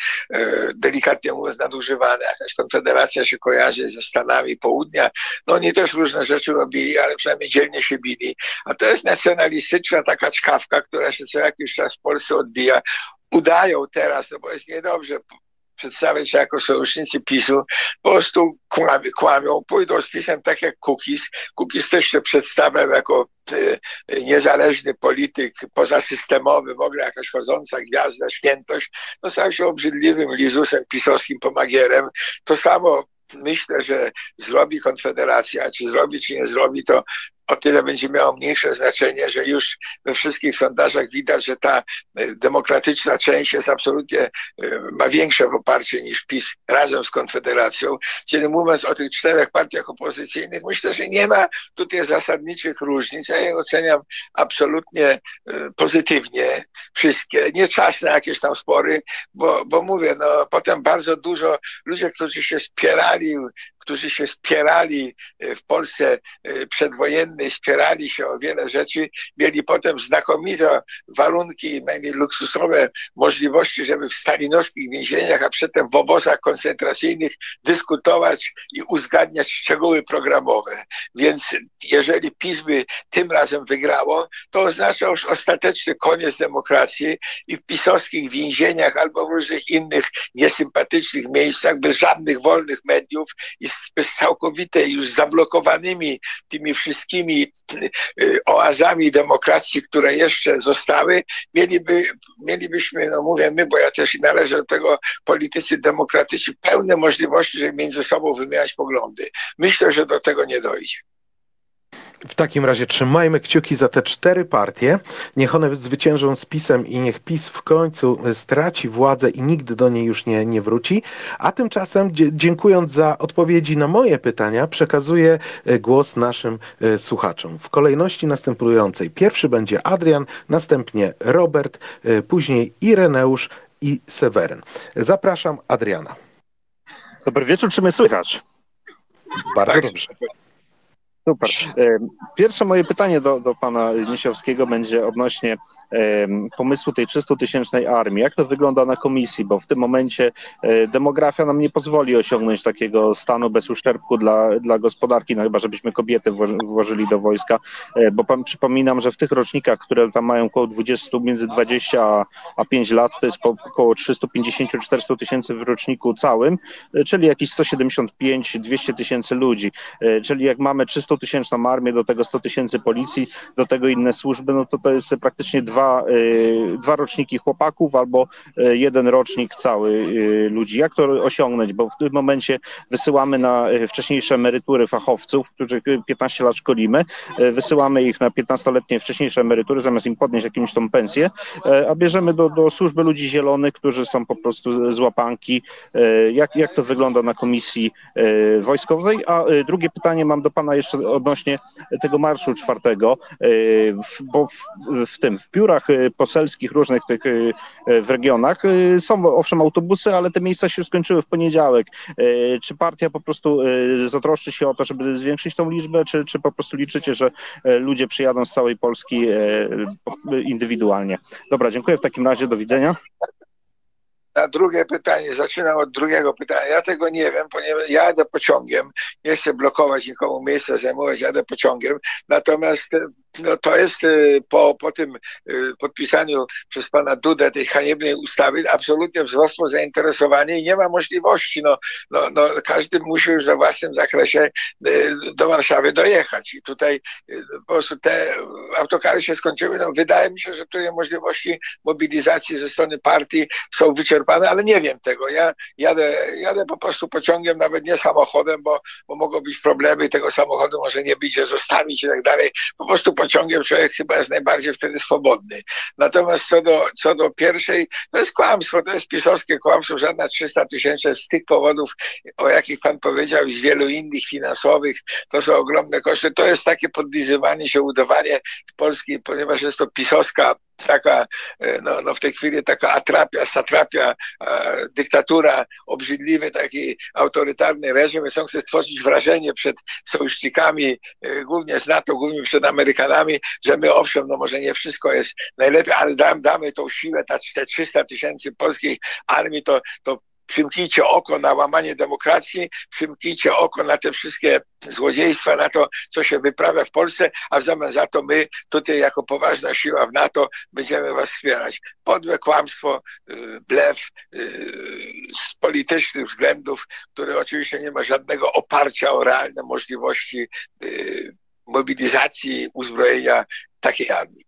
delikatnie mówiąc nadużywane. Jakaś konfederacja się kojarzy ze Stanami Południa. No oni też różne rzeczy rzeczy robili, ale przynajmniej dzielnie się bili. A to jest nacjonalistyczna taka czkawka, która się co jakiś czas w Polsce odbija. Udają teraz, no bo jest niedobrze przedstawiać się jako sojusznicy PiSu, po prostu kłamią, kłamią, pójdą z PiSem tak jak Kukiz. Kukiz też się przedstawiał jako e, niezależny polityk, pozasystemowy, w ogóle jakaś chodząca gwiazda, świętość. No stał się obrzydliwym lizusem pisowskim pomagierem. To samo myślę, że zrobi Konfederacja, czy zrobi, czy nie zrobi, to o tyle będzie miało mniejsze znaczenie, że już we wszystkich sondażach widać, że ta demokratyczna część jest absolutnie, ma większe poparcie niż PiS razem z Konfederacją. Czyli mówiąc o tych czterech partiach opozycyjnych, myślę, że nie ma tutaj zasadniczych różnic. Ja je oceniam absolutnie pozytywnie wszystkie. Nie czas na jakieś tam spory, bo, bo mówię, no potem bardzo dużo ludzie, którzy się spierali, którzy się spierali w Polsce przedwojennej, spierali się o wiele rzeczy, mieli potem znakomite warunki, mieli luksusowe możliwości, żeby w stalinowskich więzieniach, a przedtem w obozach koncentracyjnych dyskutować i uzgadniać szczegóły programowe. Więc jeżeli PiS by tym razem wygrało, to oznacza już ostateczny koniec demokracji i w pisowskich więzieniach albo w różnych innych niesympatycznych miejscach, bez żadnych wolnych mediów i z całkowitej już zablokowanymi tymi wszystkimi oazami demokracji, które jeszcze zostały, mieliby, mielibyśmy, no mówię my, bo ja też należę do tego, politycy demokratyczni, pełne możliwości, żeby między sobą wymieniać poglądy. Myślę, że do tego nie dojdzie. W takim razie trzymajmy kciuki za te cztery partie. Niech one zwyciężą z PiS-em i niech PiS w końcu straci władzę i nigdy do niej już nie, nie wróci. A tymczasem, dziękując za odpowiedzi na moje pytania, przekazuję głos naszym słuchaczom. W kolejności następującej. Pierwszy będzie Adrian, następnie Robert, później Ireneusz i Seweryn. Zapraszam Adriana. Dobry wieczór, czy mnie słychać? Bardzo Tak. dobrze. Super. Pierwsze moje pytanie do, do pana Niesiowskiego będzie odnośnie um, pomysłu tej trzystutysięcznej armii. Jak to wygląda na komisji? Bo w tym momencie e, demografia nam nie pozwoli osiągnąć takiego stanu bez uszczerbku dla, dla gospodarki, no chyba żebyśmy kobiety wło- włożyli do wojska. E, bo pan, przypominam, że w tych rocznikach, które tam mają około dwadzieścia, między dwadzieścia a pięć lat, to jest po, około trzysta pięćdziesiąt do czterystu tysięcy w roczniku całym, e, czyli jakieś sto siedemdziesiąt pięć do dwustu tysięcy ludzi. E, czyli jak mamy trzysta tysięczną armię, do tego sto tysięcy policji, do tego inne służby, no to to jest praktycznie dwa, y, dwa roczniki chłopaków albo y, jeden rocznik cały y, ludzi. Jak to osiągnąć? Bo w tym momencie wysyłamy na y, wcześniejsze emerytury fachowców, którzy piętnaście lat szkolimy, y, wysyłamy ich na piętnastoletnie wcześniejsze emerytury, zamiast im podnieść jakąś tą pensję, y, a bierzemy do, do służby ludzi zielonych, którzy są po prostu z łapanki. Y, jak, jak to wygląda na komisji y, wojskowej? A y, drugie pytanie mam do pana jeszcze odnośnie tego marszu czwartego, bo w, w tym, w biurach poselskich różnych tych w regionach są owszem autobusy, ale te miejsca się skończyły w poniedziałek. Czy partia po prostu zatroszczy się o to, żeby zwiększyć tą liczbę, czy, czy po prostu liczycie, że ludzie przyjadą z całej Polski indywidualnie? Dobra, dziękuję w takim razie, do widzenia. Na drugie pytanie, zaczynam od drugiego pytania. Ja tego nie wiem, ponieważ jadę pociągiem, nie chcę blokować nikomu miejsca, zajmować, jadę pociągiem. Natomiast no, to jest po, po tym podpisaniu przez pana Dudę tej haniebnej ustawy absolutnie wzrosło zainteresowanie i nie ma możliwości. No, no, no, każdy musi już we własnym zakresie do Warszawy dojechać. I tutaj po prostu te autokary się skończyły. No, wydaje mi się, że tutaj możliwości mobilizacji ze strony partii są wyczerpane, ale nie wiem tego. Ja jadę, jadę po prostu pociągiem, nawet nie samochodem, bo, bo mogą być problemy i tego samochodu może nie być, gdzie zostawić i tak dalej. Po prostu pociągiem człowiek chyba jest najbardziej wtedy swobodny. Natomiast co do, co do pierwszej, to jest kłamstwo, to jest pisowskie kłamstwo, żadna trzysta tysięcy z tych powodów, o jakich pan powiedział, i z wielu innych finansowych, to są ogromne koszty. To jest takie podlizywanie się, udawanie Polski, ponieważ jest to pisowska taka, no, no w tej chwili taka atrapia, satrapia, e, dyktatura, obrzydliwy taki autorytarny reżim, więc on chce stworzyć wrażenie przed sojusznikami, e, głównie z NATO, głównie przed Amerykanami, że my owszem, no może nie wszystko jest najlepiej, ale dam, damy tą siłę, ta, te trzysta tysięcy polskiej armii, to, to przymknijcie oko na łamanie demokracji, przymknijcie oko na te wszystkie złodziejstwa, na to, co się wyprawia w Polsce, a w zamian za to my tutaj jako poważna siła w NATO będziemy was wspierać. Podłe kłamstwo, blef z politycznych względów, który oczywiście nie ma żadnego oparcia o realne możliwości mobilizacji, uzbrojenia takiej armii.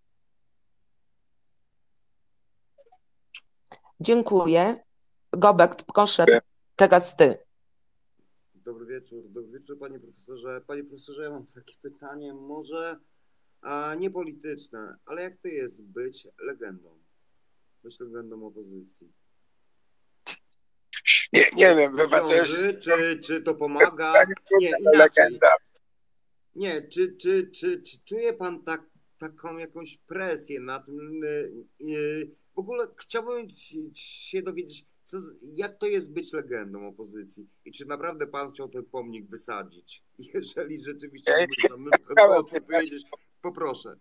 Dziękuję. Gobek, proszę, teraz ty. Dobry wieczór, dobry wieczór panie profesorze. Panie profesorze, ja mam takie pytanie, może a nie polityczne, ale jak to jest być legendą? Być legendą opozycji? Nie, nie wiem, chyba to jest... Czy, czy to pomaga? Nie, inaczej. Nie, czy, czy, czy, czy czuje pan tak, taką jakąś presję na tym? Yy, w ogóle chciałbym się dowiedzieć, co, jak to jest być legendą opozycji i czy naprawdę pan chciał ten pomnik wysadzić? Jeżeli rzeczywiście ja można odpowiedzieć, poproszę.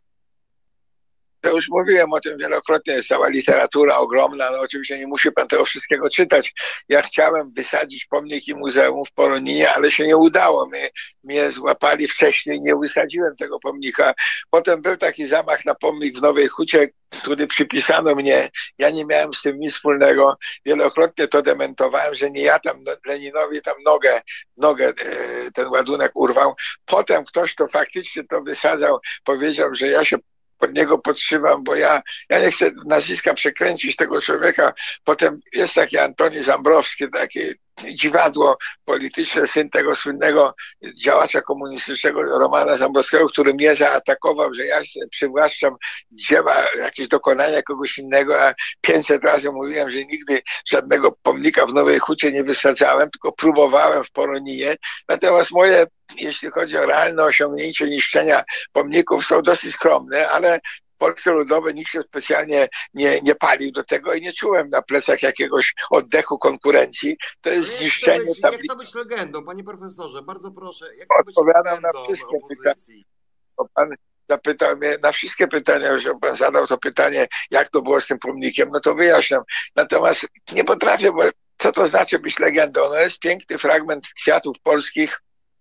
To już mówiłem o tym wielokrotnie, jest cała literatura ogromna, no oczywiście nie musi pan tego wszystkiego czytać. Ja chciałem wysadzić pomnik i muzeum w Poroninie, ale się nie udało. My, mnie złapali wcześniej, nie wysadziłem tego pomnika. Potem był taki zamach na pomnik w Nowej Hucie, który przypisano mnie. Ja nie miałem z tym nic wspólnego. Wielokrotnie to dementowałem, że nie ja tam Leninowi tam nogę, nogę ten ładunek urwał. Potem ktoś, kto faktycznie to wysadzał, powiedział, że ja się pod niego podszywam, bo ja, ja nie chcę nazwiska przekręcić tego człowieka. Potem jest taki Antoni Zambrowski, takie dziwadło polityczne, syn tego słynnego działacza komunistycznego Romana Zambrowskiego, który mnie zaatakował, że ja się przywłaszczam dzieła, jakieś dokonania kogoś innego, a pięćset razy mówiłem, że nigdy żadnego pomnika w Nowej Hucie nie wysadzałem, tylko próbowałem w Poroninie. Natomiast moje, jeśli chodzi o realne osiągnięcie niszczenia pomników, są dosyć skromne, ale w Polsce Ludowej nikt się specjalnie nie, nie palił do tego i nie czułem na plecach jakiegoś oddechu konkurencji. To jest jak zniszczenie to być, tablicy. Jak to być legendą, panie profesorze? Bardzo proszę, jak to być Odpowiadam legendą na wszystkie opozycji? pytania. Pan zapytał mnie na wszystkie pytania, że pan zadał to pytanie, jak to było z tym pomnikiem, no to wyjaśniam. Natomiast nie potrafię, bo co to znaczy być legendą? No jest piękny fragment kwiatów polskich,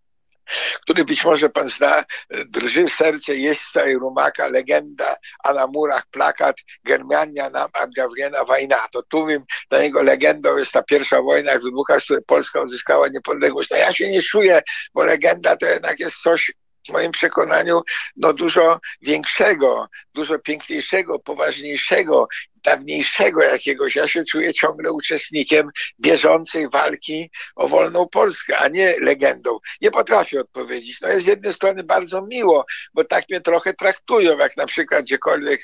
który być może pan zna, drży w serce jeźdźca i rumaka, legenda, a na murach plakat, Germania nam objawiona wojna. To Tuwim, dla niego legendą jest ta pierwsza wojna, jak wybucha, z której Polska odzyskała niepodległość. No ja się nie czuję, bo legenda to jednak jest coś, w moim przekonaniu, no dużo większego, dużo piękniejszego, poważniejszego, dawniejszego jakiegoś. Ja się czuję ciągle uczestnikiem bieżącej walki o wolną Polskę, a nie legendą. Nie potrafię odpowiedzieć. No jest z jednej strony bardzo miło, bo tak mnie trochę traktują, jak na przykład gdziekolwiek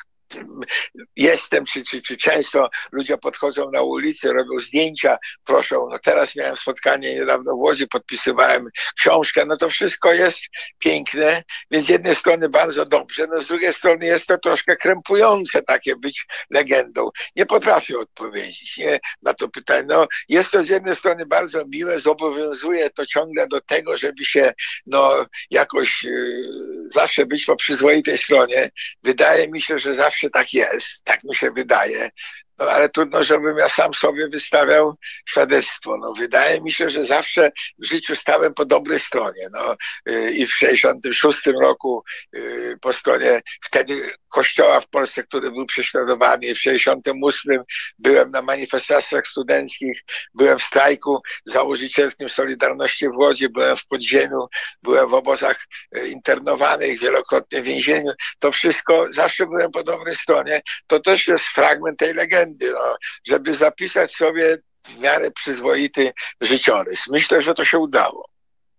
jestem, czy, czy, czy często ludzie podchodzą na ulicy, robią zdjęcia, proszą. No teraz miałem spotkanie niedawno w Łodzi, podpisywałem książkę, no to wszystko jest piękne, więc z jednej strony bardzo dobrze, no z drugiej strony jest to troszkę krępujące takie być legendą. Nie potrafię odpowiedzieć nie, na to pytanie. No jest to z jednej strony bardzo miłe, zobowiązuje to ciągle do tego, żeby się no jakoś yy, zawsze być po przyzwoitej stronie. Wydaje mi się, że zawsze tak jest, tak mi się wydaje. No ale trudno, żebym ja sam sobie wystawiał świadectwo. No wydaje mi się, że zawsze w życiu stałem po dobrej stronie. No yy, i w sześćdziesiątym szóstym roku yy, po stronie wtedy kościoła w Polsce, który był prześladowany, i w sześćdziesiątym ósmym byłem na manifestacjach studenckich, byłem w strajku założycielskim Solidarności w Łodzi, byłem w podziemiu, byłem w obozach yy, internowanych, wielokrotnie w więzieniu. To wszystko, zawsze byłem po dobrej stronie. To też jest fragment tej legendy. No, żeby zapisać sobie w miarę przyzwoity życiorys. Myślę, że to się udało.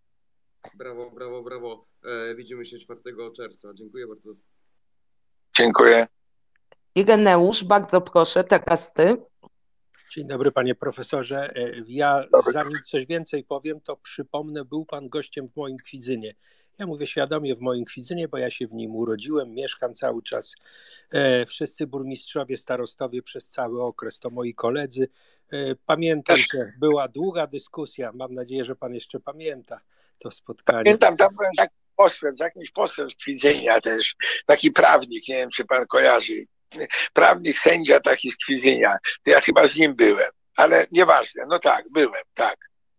Brawo, brawo, brawo. E, widzimy się czwartego czerwca. Dziękuję bardzo. Dziękuję. Ireneusz, bardzo proszę, teraz ty. Dzień dobry panie profesorze. Ja zanim coś więcej powiem, to przypomnę, był pan gościem w moim Kwidzynie. Ja mówię świadomie w moim Kwidzynie, bo ja się w nim urodziłem, mieszkam cały czas. Wszyscy burmistrzowie, starostowie przez cały okres to moi koledzy. Pamiętam, że była długa dyskusja. Mam nadzieję, że pan jeszcze pamięta to spotkanie. Pamiętam, tam byłem takim posłem, z jakimś posłem z Kwidzynia też. Taki prawnik, nie wiem czy pan kojarzy. Prawnik, sędzia taki z Kwidzynia. To ja chyba z nim byłem. ale nieważne. No tak, byłem, tak.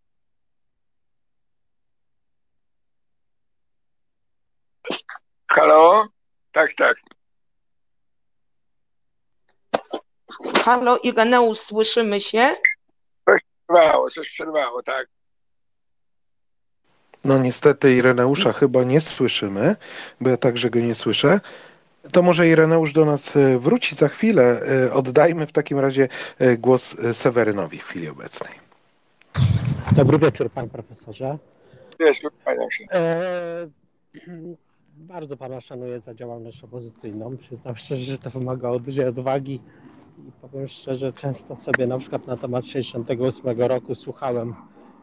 Halo? Tak, tak. Halo, Ireneusz, słyszymy się? Coś przerwało, coś przerwało, tak. No niestety Ireneusza chyba nie słyszymy, bo ja także go nie słyszę. To może Ireneusz do nas wróci za chwilę. Oddajmy w takim razie głos Sewerynowi w chwili obecnej. Dobry wieczór, panie profesorze. Wiesz, kłaniam się. E, bardzo pana szanuję za działalność opozycyjną. Przyznam szczerze, że to wymagało dużej odwagi i powiem szczerze, często sobie na przykład na temat sześćdziesiątego ósmego roku słuchałem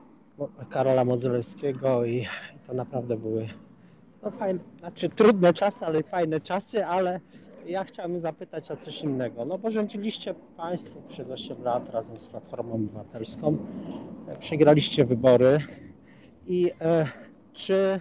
Karola Modzelewskiego i, i to naprawdę były no fajne, znaczy trudne czasy, ale fajne czasy, ale ja chciałem zapytać o coś innego. No bo rządziliście państwo przez osiem lat razem z Platformą Obywatelską, przegraliście wybory i e, czy e,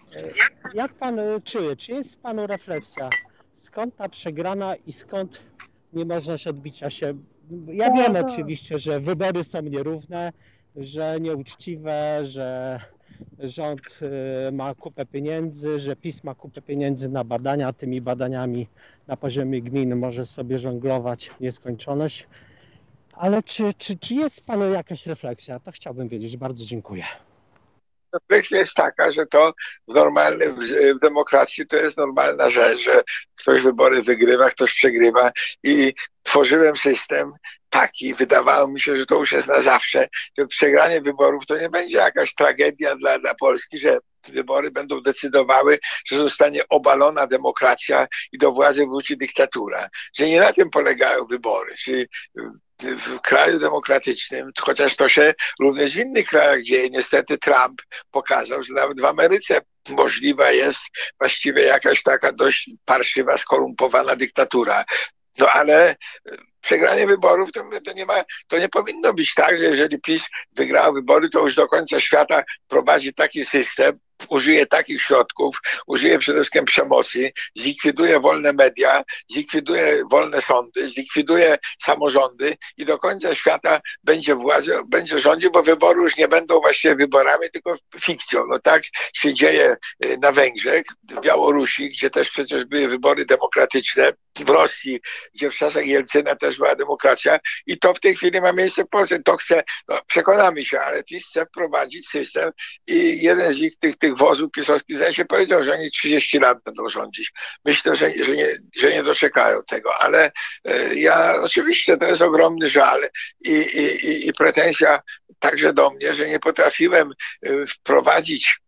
jak pan czuje, czy jest panu refleksja, skąd ta przegrana i skąd niemożność odbicia się? Ja wiem oczywiście, że wybory są nierówne, że nieuczciwe, że rząd ma kupę pieniędzy, że PiS ma kupę pieniędzy na badania, tymi badaniami na poziomie gminy może sobie żonglować w nieskończoność. Ale czy, czy, czy jest panu jakaś refleksja? To chciałbym wiedzieć. Bardzo dziękuję. Refleksja jest taka, że to w normalnym, w demokracji to jest normalna rzecz, że ktoś wybory wygrywa, ktoś przegrywa i tworzyłem system taki, wydawało mi się, że to już jest na zawsze, że przegranie wyborów to nie będzie jakaś tragedia dla, dla Polski, że wybory będą decydowały, że zostanie obalona demokracja i do władzy wróci dyktatura. Że nie na tym polegają wybory. Czyli w kraju demokratycznym, chociaż to się również w innych krajach dzieje, niestety Trump pokazał, że nawet w Ameryce możliwa jest właściwie jakaś taka dość parszywa, skorumpowana dyktatura. No ale przegranie wyborów to, to nie ma, to nie powinno być tak, że jeżeli PiS wygrał wybory, to już do końca świata prowadzi taki system, użyje takich środków, użyje przede wszystkim przemocy, zlikwiduje wolne media, zlikwiduje wolne sądy, zlikwiduje samorządy i do końca świata będzie władzą, będzie rządził, bo wybory już nie będą właściwie wyborami, tylko fikcją. No tak się dzieje na Węgrzech, w Białorusi, gdzie też przecież były wybory demokratyczne, w Rosji, gdzie w czasach Jelcyna też była demokracja i to w tej chwili ma miejsce w Polsce. To chce, no, przekonamy się, ale PiS chce wprowadzić system i jeden z ich, tych, tych wozów pisowskich, zdaje się, powiedział, że oni trzydzieści lat będą rządzić. Myślę, że, że, nie, że nie doczekają tego, ale e, ja oczywiście to jest ogromny żal i, i, i pretensja także do mnie, że nie potrafiłem e, wprowadzić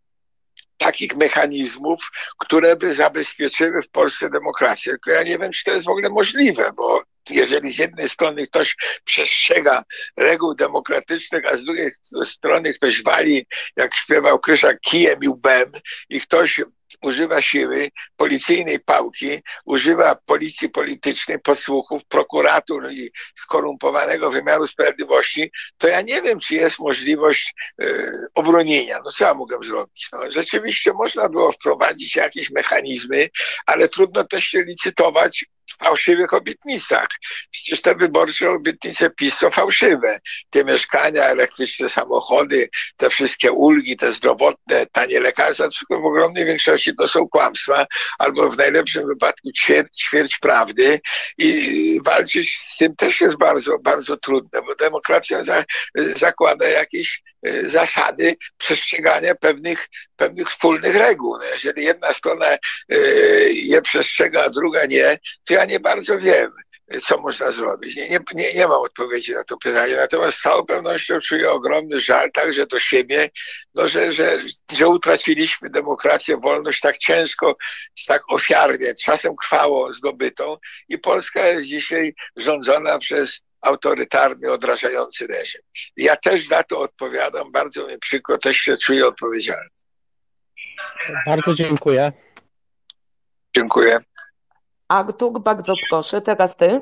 takich mechanizmów, które by zabezpieczyły w Polsce demokrację. Tylko ja nie wiem, czy to jest w ogóle możliwe, bo jeżeli z jednej strony ktoś przestrzega reguł demokratycznych, a z drugiej strony ktoś wali, jak śpiewał Kryszak, kijem i łbem i ktoś używa siły, policyjnej pałki, używa policji politycznej, podsłuchów, prokuratur i skorumpowanego wymiaru sprawiedliwości, to ja nie wiem, czy jest możliwość y, obronienia. No co ja mogę zrobić? No, rzeczywiście można było wprowadzić jakieś mechanizmy, ale trudno też się licytować w fałszywych obietnicach. Przecież te wyborcze obietnice PiS są fałszywe. Te mieszkania, elektryczne samochody, te wszystkie ulgi, te zdrowotne, tanie lekarstwa, wszystko w ogromnej większości to są kłamstwa, albo w najlepszym wypadku ćwierć, ćwierć prawdy i walczyć z tym też jest bardzo, bardzo trudne, bo demokracja za, zakłada jakieś zasady przestrzegania pewnych, pewnych wspólnych reguł. No jeżeli jedna strona je przestrzega, a druga nie, to ja nie bardzo wiem, co można zrobić. Nie, nie, nie, nie mam odpowiedzi na to pytanie, natomiast z całą pewnością czuję ogromny żal także do siebie, no, że, że, że utraciliśmy demokrację, wolność tak ciężko, tak ofiarnie, czasem krwawo zdobytą i Polska jest dzisiaj rządzona przez autorytarny, odrażający reżim. Ja też za to odpowiadam, bardzo mi przykro, też się czuję odpowiedzialny. Bardzo dziękuję. Dziękuję. Artur, bardzo proszę, teraz ty.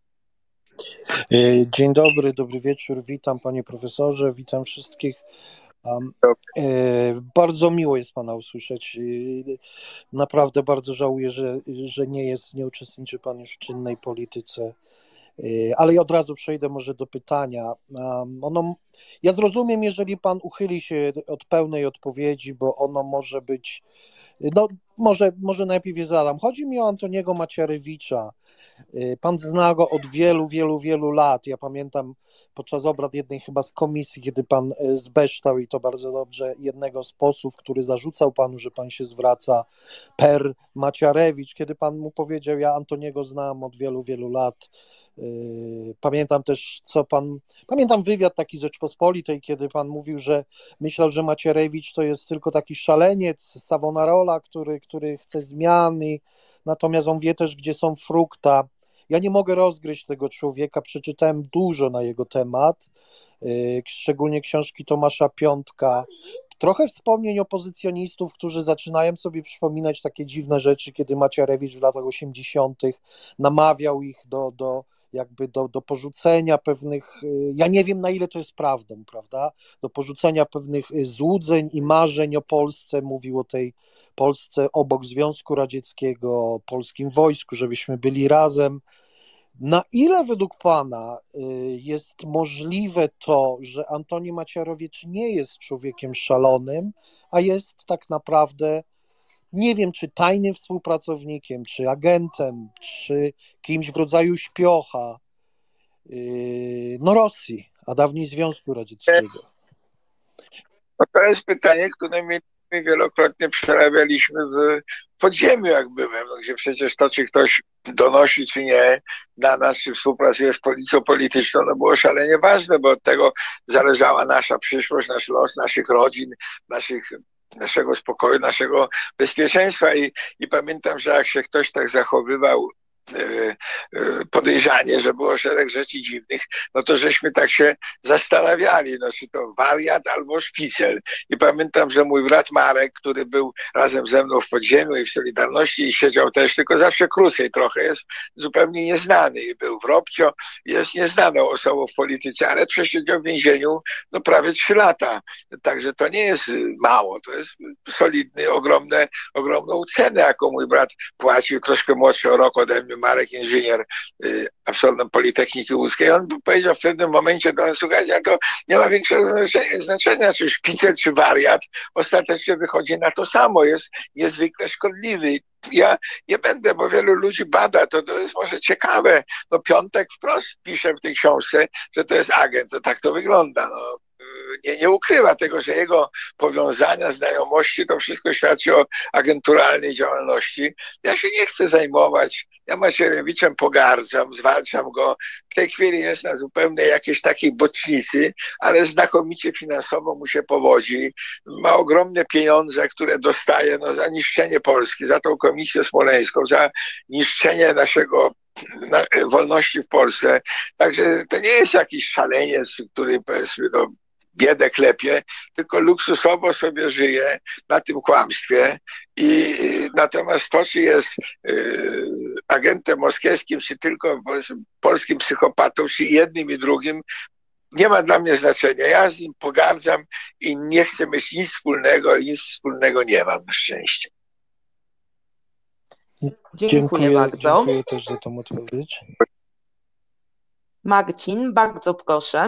Dzień dobry, dobry wieczór, witam panie profesorze, witam wszystkich. Um, e, bardzo miło jest pana usłyszeć. Naprawdę bardzo żałuję, że, że nie jest, nie uczestniczy pan już w czynnej polityce. Ale ja od razu przejdę może do pytania. Ono, ja zrozumiem, jeżeli pan uchyli się od pełnej odpowiedzi, bo ono może być, no może, może najpierw je zadam. Chodzi mi o Antoniego Macierewicza. Pan zna go od wielu, wielu, wielu lat. Ja pamiętam podczas obrad jednej chyba z komisji, kiedy pan zbeształ, i to bardzo dobrze, jednego z posłów, który zarzucał panu, że pan się zwraca per Macierewicz, kiedy pan mu powiedział: ja Antoniego znam od wielu, wielu lat. Pamiętam też, co pan, pamiętam wywiad taki z Rzeczpospolitej, kiedy pan mówił, że myślał, że Macierewicz to jest tylko taki szaleniec, Savonarola, który, który chce zmiany, natomiast on wie też, gdzie są frukta. Ja nie mogę rozgryźć tego człowieka, przeczytałem dużo na jego temat, szczególnie książki Tomasza Piątka, trochę wspomnień opozycjonistów, którzy zaczynają sobie przypominać takie dziwne rzeczy, kiedy Macierewicz w latach osiemdziesiątych namawiał ich do, do jakby do, do porzucenia pewnych, ja nie wiem, na ile to jest prawdą, prawda, do porzucenia pewnych złudzeń i marzeń o Polsce, mówił o tej Polsce obok Związku Radzieckiego, o polskim wojsku, żebyśmy byli razem. Na ile według pana jest możliwe to, że Antoni Macierewicz nie jest człowiekiem szalonym, a jest tak naprawdę, nie wiem, czy tajnym współpracownikiem, czy agentem, czy kimś w rodzaju śpiocha, no Rosji, a dawniej Związku Radzieckiego? No to jest pytanie, które my wielokrotnie przerabialiśmy w podziemiu, jak byłem, no, gdzie przecież to, czy ktoś donosi, czy nie na nas, czy współpracuje z policją polityczną, no było szalenie ważne, bo od tego zależała nasza przyszłość, nasz los, naszych rodzin, naszych naszego spokoju, naszego bezpieczeństwa. I, i pamiętam, że jak się ktoś tak zachowywał podejrzanie, że było szereg rzeczy dziwnych, no to żeśmy tak się zastanawiali, no czy to wariat albo szpicel. I pamiętam, że mój brat Marek, który był razem ze mną w podziemiu i w Solidarności i siedział też, tylko zawsze krócej trochę, jest zupełnie nieznany i był w Robcio, jest nieznaną osobą w polityce, ale przesiedział w więzieniu no prawie trzy lata. Także to nie jest mało, to jest solidny, ogromne, ogromną cenę, jaką mój brat płacił, troszkę młodszy o rok ode mnie, Marek, inżynier, y, absolwent Politechniki Łódzkiej. On powiedział w pewnym momencie do nas: słuchajcie, to nie ma większego znaczenia, znaczenia, czy szpicel, czy wariat. Ostatecznie wychodzi na to samo. Jest niezwykle szkodliwy. Ja nie będę, bo wielu ludzi bada, to, to jest może ciekawe. No Piątek wprost pisze w tej książce, że to jest agent. To tak to wygląda. No. Nie, nie ukrywa tego, że jego powiązania, znajomości, to wszystko świadczy o agenturalnej działalności. Ja się nie chcę zajmować. Ja Macierewiczem pogardzam, zwalczam go. W tej chwili jest na zupełnie jakiejś takiej bocznicy, ale znakomicie finansowo mu się powodzi. Ma ogromne pieniądze, które dostaje no, za niszczenie Polski, za tą komisję smoleńską, za niszczenie naszego na, wolności w Polsce. Także to nie jest jakiś szaleniec, który powiedzmy no, biedę klepie, tylko luksusowo sobie żyje na tym kłamstwie. I natomiast to, czy jest y, agentem moskiewskim, czy tylko polskim psychopatą, czy jednym i drugim, nie ma dla mnie znaczenia. Ja z nim pogardzam i nie chcę mieć nic wspólnego i nic wspólnego nie mam, na szczęście. Dziękuję, dziękuję bardzo. Dziękuję też za tą odpowiedź. Marcin, bardzo proszę.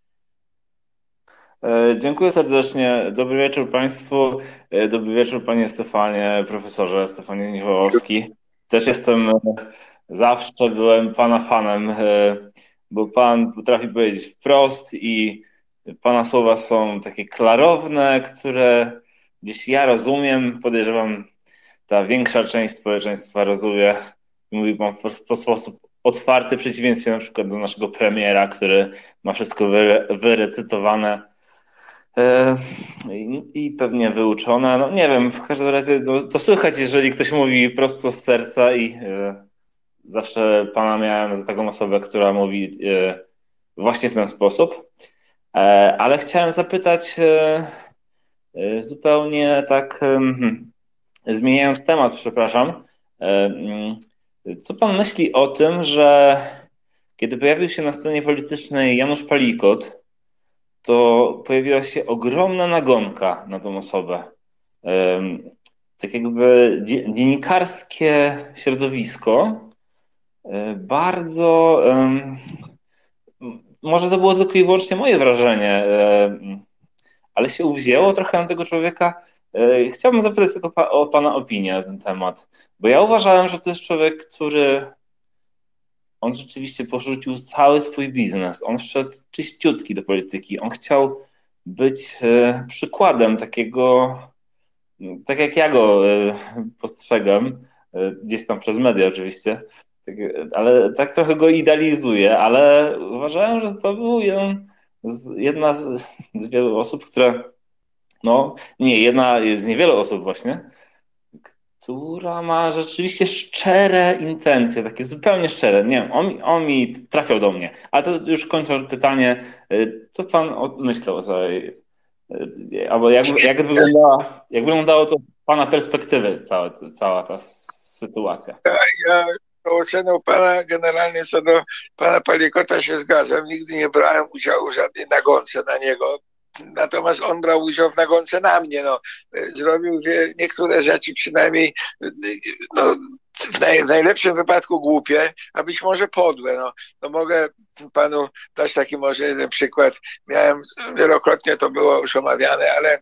Dziękuję serdecznie. Dobry wieczór Państwu. Dobry wieczór Panie Stefanie, profesorze Stefanie Niewołowski. Też jestem, zawsze byłem Pana fanem, bo Pan potrafi powiedzieć wprost i Pana słowa są takie klarowne, które gdzieś ja rozumiem, podejrzewam, ta większa część społeczeństwa rozumie. Mówi Pan w sposób otwarty, w przeciwieństwie na przykład do naszego premiera, który ma wszystko wyre wyrecytowane i pewnie wyuczone. No nie wiem, w każdym razie no, to słychać, jeżeli ktoś mówi prosto z serca i e, zawsze Pana miałem za taką osobę, która mówi e, właśnie w ten sposób. E, ale chciałem zapytać e, e, zupełnie tak e, zmieniając temat, przepraszam, e, co Pan myśli o tym, że kiedy pojawił się na scenie politycznej Janusz Palikot, to pojawiła się ogromna nagonka na tą osobę. Tak jakby dziennikarskie środowisko bardzo... Może to było tylko i wyłącznie moje wrażenie, ale się uwzięło trochę na tego człowieka. Chciałbym zapytać tylko o pana opinię na ten temat, bo ja uważałem, że to jest człowiek, który on rzeczywiście porzucił cały swój biznes. On wszedł czyściutki do polityki. On chciał być przykładem takiego, tak jak ja go postrzegam, gdzieś tam przez media oczywiście, ale tak trochę go idealizuję, ale uważałem, że to był jeden z, jedna z, z wielu osób, które, no nie, jedna z niewielu osób właśnie, która ma rzeczywiście szczere intencje, takie zupełnie szczere. Nie wiem, on, on mi trafiał do mnie. A to już kończąc pytanie, co pan myślał o całej, albo jak, jak, wyglądała, jak wyglądało to z pana perspektywy cała, cała ta sytuacja? Ja oceną pana generalnie co do pana Palikota się zgadzam. Nigdy nie brałem udziału w żadnej nagonce na niego. Natomiast on brał udział w nagonce na mnie. No, zrobił wie, niektóre rzeczy przynajmniej no, w, naj, w najlepszym wypadku głupie, a być może podłe. No, no mogę panu dać taki może jeden przykład. Miałem, wielokrotnie to było już omawiane, ale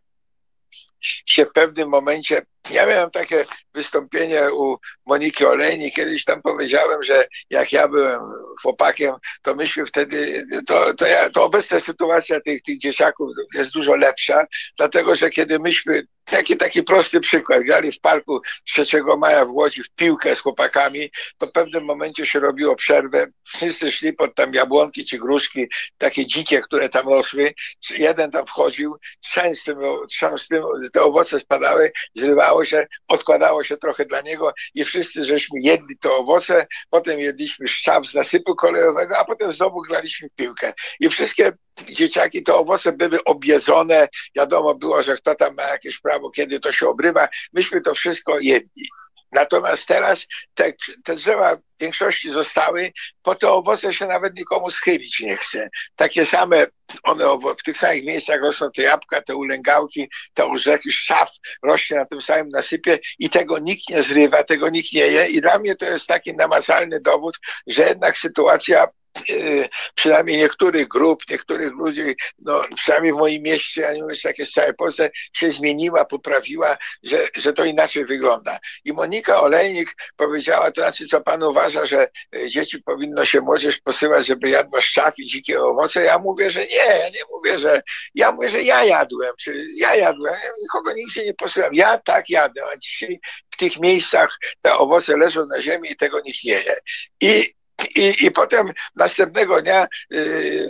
się w pewnym momencie, ja miałem takie wystąpienie u Moniki Olejnik, kiedyś tam powiedziałem, że jak ja byłem chłopakiem, to myśmy wtedy, to, to, ja, to obecna sytuacja tych, tych dzieciaków jest dużo lepsza, dlatego że kiedy myśmy, taki, taki prosty przykład, grali w parku trzeciego maja w Łodzi w piłkę z chłopakami, to w pewnym momencie się robiło przerwę, wszyscy szli pod tam jabłonki czy gruszki, takie dzikie, które tam rosły, jeden tam wchodził, trząsł tym, trząsł tym, te owoce spadały, zrywało się, odkładało się trochę dla niego i wszyscy żeśmy jedli te owoce, potem jedliśmy szczap z nasypu kolejowego, a potem znowu graliśmy w piłkę. I wszystkie dzieciaki, te owoce były objedzone, wiadomo było, że kto tam ma jakieś prawo, kiedy to się obrywa, myśmy to wszystko jedli. Natomiast teraz te, te drzewa w większości zostały, po te owoce się nawet nikomu schylić nie chce. Takie same, one w tych samych miejscach rosną te jabłka, te ulęgałki, te orzechy, szaf rośnie na tym samym nasypie i tego nikt nie zrywa, tego nikt nie je i dla mnie to jest taki namacalny dowód, że jednak sytuacja przynajmniej niektórych grup, niektórych ludzi, no przynajmniej w moim mieście, a nie mówię, jak jest w całej Polsce, się zmieniła, poprawiła, że, że to inaczej wygląda. I Monika Olejnik powiedziała, to znaczy co pan uważa, że dzieci powinno się młodzież posyłać, żeby jadła szczaf i dzikie owoce? Ja mówię, że nie, ja nie mówię, że ja mówię, że ja jadłem, czy ja jadłem, ja nikogo nigdzie nie posyłam, ja tak jadę, a dzisiaj w tych miejscach te owoce leżą na ziemi i tego nikt nie je. I I, I potem następnego dnia yy,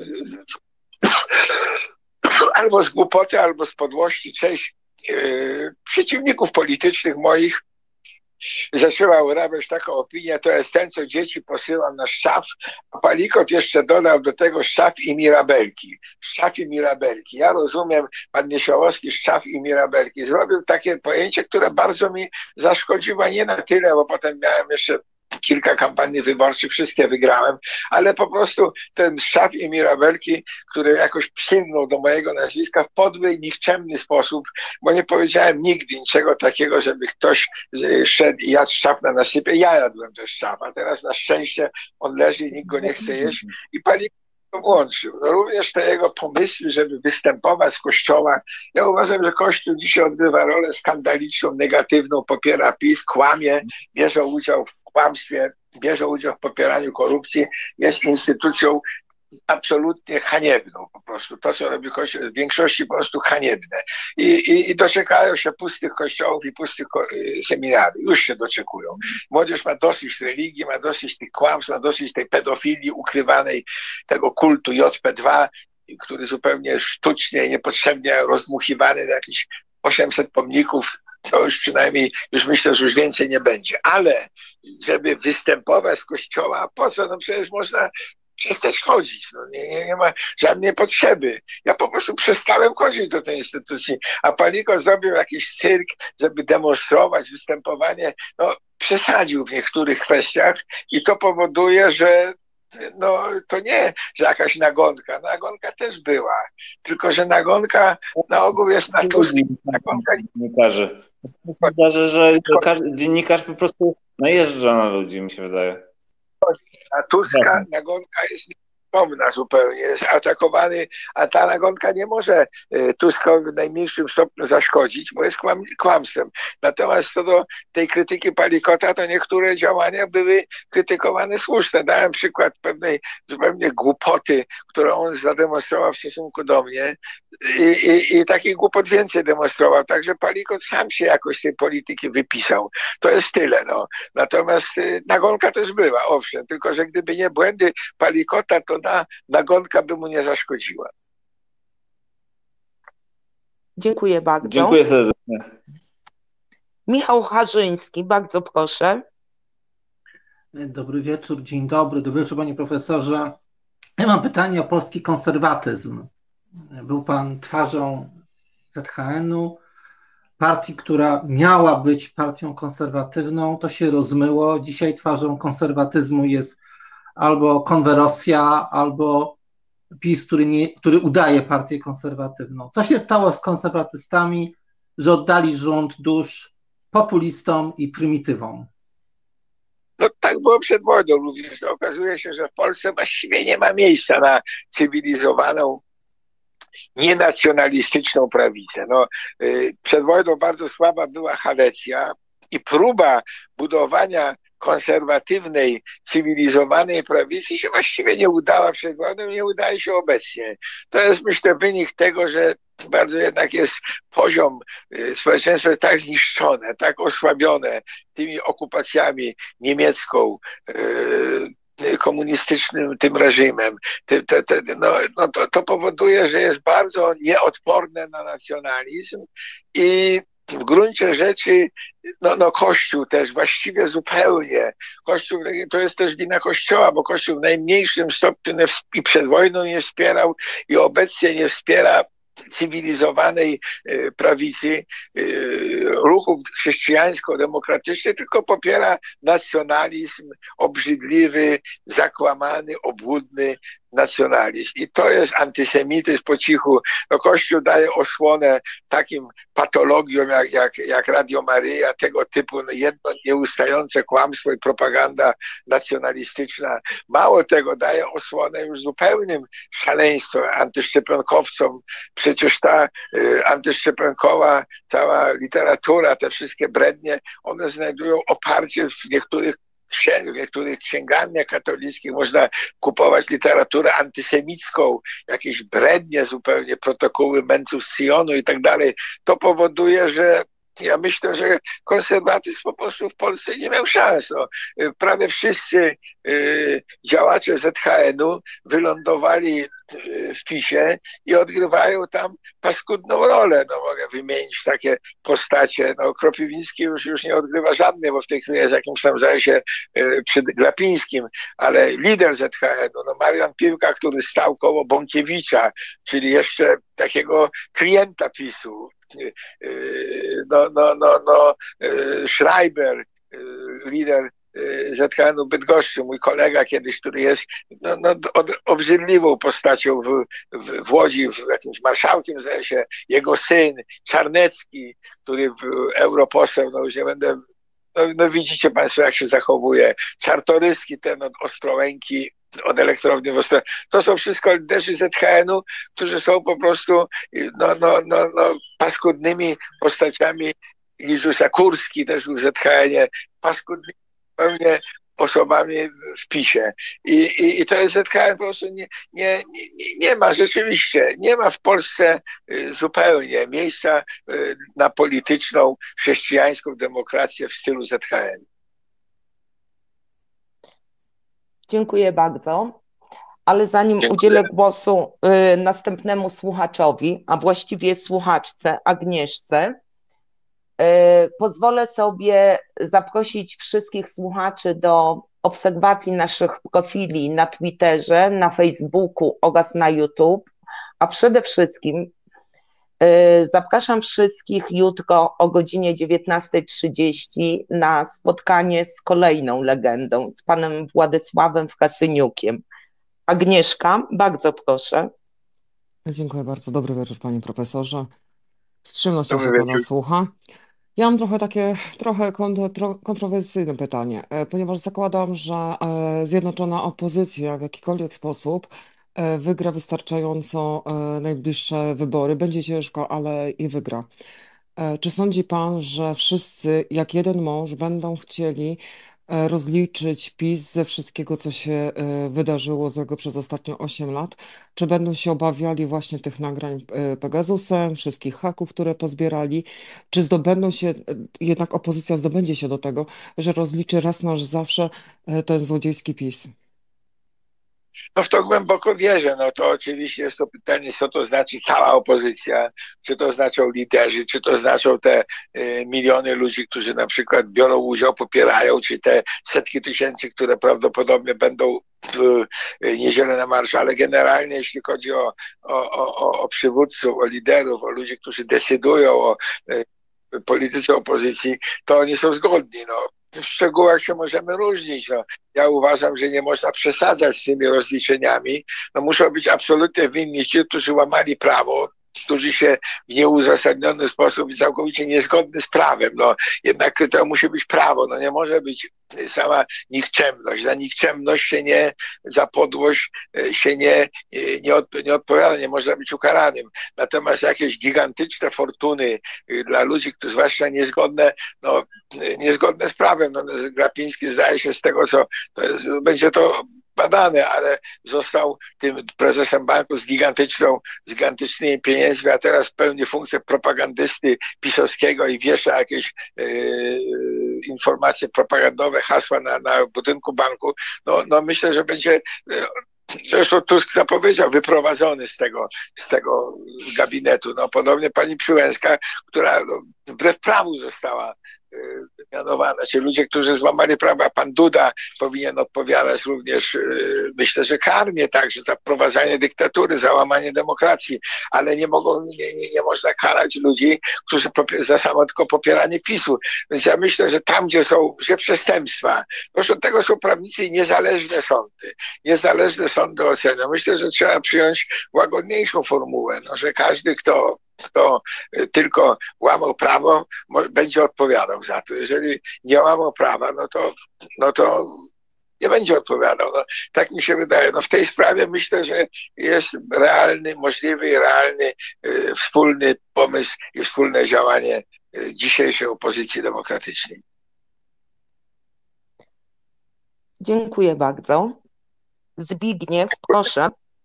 albo z głupoty, albo z podłości część yy, przeciwników politycznych moich zaczęła urabiać taką opinię, to jest ten, co dzieci posyła na szczaf, a Palikot jeszcze dodał do tego szczaf i mirabelki. Szczaf i mirabelki. Ja rozumiem, pan Niesiołowski, szczaf i mirabelki. Zrobił takie pojęcie, które bardzo mi zaszkodziło, nie na tyle, bo potem miałem jeszcze kilka kampanii wyborczych, wszystkie wygrałem, ale po prostu ten szczaf i mirabelki, który jakoś przylgnął do mojego nazwiska w podły i nikczemny sposób, bo nie powiedziałem nigdy niczego takiego, żeby ktoś szedł i jadł szczaf na nasypie. Ja jadłem też szczaf, a teraz na szczęście on leży i nikt go nie chce jeść i Palikot to włączył. No również te jego pomysły, żeby występować z Kościoła. Ja uważam, że Kościół dzisiaj odgrywa rolę skandaliczną, negatywną, popiera PiS, kłamie, bierze udział w kłamstwie, bierze udział w popieraniu korupcji, jest instytucją absolutnie haniebną po prostu. To, co robi Kościół, jest w większości po prostu haniebne. I, i, i doczekają się pustych kościołów i pustych seminariów. Już się doczekują. Młodzież ma dosyć religii, ma dosyć tych kłamstw, ma dosyć tej pedofilii ukrywanej, tego kultu J P dwa, który zupełnie sztucznie i niepotrzebnie rozdmuchiwany na jakieś osiemset pomników. To już przynajmniej, już myślę, że już więcej nie będzie. Ale żeby występować z Kościoła, po co? No przecież można przestać chodzić. No nie, nie, nie ma żadnej potrzeby. Ja po prostu przestałem chodzić do tej instytucji, a Palikot zrobił jakiś cyrk, żeby demonstrować występowanie. No, przesadził w niektórych kwestiach i to powoduje, że no to nie, że jakaś nagonka. Nagonka też była. Tylko, że nagonka na ogół jest naturalna. Nagonka... Dziennikarzy. Zdarza, że dziennikarz po prostu najeżdża na ludzi, mi się wydaje. A Tuska nagonka jest nieprzytomna zupełnie, jest atakowany, a ta nagonka nie może Tuskowi w najmniejszym stopniu zaszkodzić, bo jest kłam, kłamstwem. Natomiast co do tej krytyki Palikota, to niektóre działania były krytykowane słuszne. Dałem przykład pewnej zupełnie głupoty, którą on zademonstrował w stosunku do mnie i, i, i takich głupot więcej demonstrował. Także Palikot sam się jakoś z tej polityki wypisał. To jest tyle. No. Natomiast y, nagonka też była, owszem, tylko że gdyby nie błędy Palikota, to na, nagonka by mu nie zaszkodziła. Dziękuję bardzo. Dziękuję serdecznie. Michał Harzyński, bardzo proszę. Dobry wieczór, dzień dobry. Dobry wieczór, panie profesorze. Ja mam pytanie o polski konserwatyzm. Był pan twarzą Z H N-u, partii, która miała być partią konserwatywną. To się rozmyło. Dzisiaj twarzą konserwatyzmu jest albo Konwerosja, albo PiS, który, nie, który udaje partię konserwatywną. Co się stało z konserwatystami, że oddali rząd dusz populistom i prymitywom? No tak było przed wojną również. No, okazuje się, że w Polsce właściwie nie ma miejsca na cywilizowaną, nienacjonalistyczną prawicę. No, y, przed wojną bardzo słaba była Halecja i próba budowania konserwatywnej, cywilizowanej prawicy się właściwie nie udała przed wojną, nie udaje się obecnie. To jest, myślę, wynik tego, że bardzo jednak jest poziom społeczeństwa tak zniszczone, tak osłabione tymi okupacjami niemiecką, komunistycznym tym reżimem. Te, te, te, no, no to, to powoduje, że jest bardzo nieodporne na nacjonalizm i w gruncie rzeczy no, no Kościół też właściwie zupełnie. Kościół to jest też wina Kościoła, bo Kościół w najmniejszym stopniu i przed wojną nie wspierał i obecnie nie wspiera cywilizowanej prawicy, ruchu chrześcijańsko-demokratyczny, tylko popiera nacjonalizm obrzydliwy, zakłamany, obłudny nacjonalizm. I to jest antysemityzm po cichu. No, Kościół daje osłonę takim patologiom jak, jak, jak Radio Maryja, tego typu no, jedno nieustające kłamstwo i propaganda nacjonalistyczna. Mało tego, daje osłonę już zupełnym szaleństwem antyszczepionkowcom. Przecież ta y, antyszczepionkowa cała literatura, te wszystkie brednie, one znajdują oparcie w niektórych w niektórych księgarniach katolickich można kupować literaturę antysemicką, jakieś brednie zupełnie, protokoły męców z Syjonu i tak dalej. To powoduje, że ja myślę, że konserwatyzm po prostu w Polsce nie miał szans. No, prawie wszyscy y, działacze Z H N-u wylądowali w PiS-ie i odgrywają tam paskudną rolę. No, mogę wymienić takie postacie. No, Kropiwnicki już, już nie odgrywa żadnej, bo w tej chwili jest jakimś tam zdaje się y, przed Glapińskim, ale lider Z H N-u, no, Marian Piłka, który stał koło Bąkiewicza, czyli jeszcze takiego klienta PiS-u. No, no, no, no, Schreiber, lider Z H N-u Bydgoszczy, mój kolega kiedyś, który jest no, no, obrzydliwą postacią w, w, w Łodzi, w jakimś marszałkiem, zdaje się, jego syn Czarnecki, który w europoseł, no już nie będę, no, no widzicie państwo, jak się zachowuje, Czartoryski, ten od Ostrołęki, od elektrowni w Ostrołęce. To są wszystko liderzy Z H N-u, którzy są po prostu no, no, no, no, paskudnymi postaciami. Lizusa Kurski też był w Z H N-ie, paskudnymi zupełnie osobami w PiS-ie. I, i, i to jest Z H N po prostu nie, nie, nie, nie ma rzeczywiście, nie ma w Polsce zupełnie miejsca na polityczną, chrześcijańską demokrację w stylu Z H N. Dziękuję bardzo, ale zanim Dziękuję. udzielę głosu y, następnemu słuchaczowi, a właściwie słuchaczce Agnieszce, y, pozwolę sobie zaprosić wszystkich słuchaczy do obserwacji naszych profili na Twitterze, na Facebooku oraz na YouTube, a przede wszystkim y, zapraszam wszystkich jutro o godzinie dziewiętnasta trzydzieści na spotkanie z kolejną legendą, z panem Władysławem Frasyniukiem. Agnieszka, bardzo proszę. Dziękuję bardzo. Dobry wieczór, panie profesorze. Z przyjemnością Dobry się pana wieczór. słucha. Ja mam trochę takie, trochę kontro, kontrowersyjne pytanie, e, ponieważ zakładam, że e, zjednoczona opozycja w jakikolwiek sposób e, wygra wystarczająco e, najbliższe wybory. Będzie ciężko, ale i wygra. E, Czy sądzi pan, że wszyscy jak jeden mąż będą chcieli e, rozliczyć PiS ze wszystkiego, co się e, wydarzyło złego przez ostatnie osiem lat? Czy będą się obawiali właśnie tych nagrań e, Pegasusem, wszystkich haków, które pozbierali? Czy zdobędą się, e, jednak opozycja zdobędzie się do tego, że rozliczy raz na zawsze e, ten złodziejski PiS? No w to głęboko wierzę. No to oczywiście jest to pytanie, co to znaczy cała opozycja, czy to znaczą liderzy, czy to znaczą te y, miliony ludzi, którzy na przykład biorą udział, popierają, czy te setki tysięcy, które prawdopodobnie będą w y, niedzielę na marszu, ale generalnie jeśli chodzi o, o, o, o przywódców, o liderów, o ludzi, którzy decydują o y, polityce opozycji, to oni są zgodni. No. W szczegółach się możemy różnić. No. Ja uważam, że nie można przesadzać z tymi rozliczeniami. No, muszą być absolutnie winni ci, którzy łamali prawo, którzy się w nieuzasadniony sposób i całkowicie niezgodny z prawem. No, jednak to musi być prawo, no nie może być sama nikczemność. Za nikczemność się nie, za podłość się nie, nie, od, nie odpowiada, nie można być ukaranym. Natomiast jakieś gigantyczne fortuny dla ludzi, którzy zwłaszcza niezgodne, no, niezgodne z prawem, no, Glapiński zdaje się z tego, co to jest, będzie to badane, ale został tym prezesem banku z gigantyczną, z gigantycznymi pieniędzmi, a teraz pełni funkcję propagandysty pisowskiego i wiesza jakieś yy, informacje propagandowe, hasła na, na budynku banku. No, no myślę, że będzie, zresztą Tusk zapowiedział, wyprowadzony z tego, z tego gabinetu. No, podobnie pani Przyłębska, która no, wbrew prawu została mianowane, ci ludzie, którzy złamali prawa. Pan Duda powinien odpowiadać również, myślę, że karnie także za wprowadzanie dyktatury, za łamanie demokracji, ale nie mogą, nie, nie, nie można karać ludzi, którzy za samo tylko popieranie PiSu. Więc ja myślę, że tam, gdzie są że przestępstwa, proszę, od tego są prawnicy i niezależne sądy. Niezależne sądy ocenią. Myślę, że trzeba przyjąć łagodniejszą formułę, no, że każdy, kto kto tylko łamał prawo, będzie odpowiadał za to. Jeżeli nie łamał prawa, no to, no to nie będzie odpowiadał. No, tak mi się wydaje. No, w tej sprawie myślę, że jest realny, możliwy i realny y, wspólny pomysł i wspólne działanie y, dzisiejszej opozycji demokratycznej. Dziękuję bardzo. Zbigniew, proszę.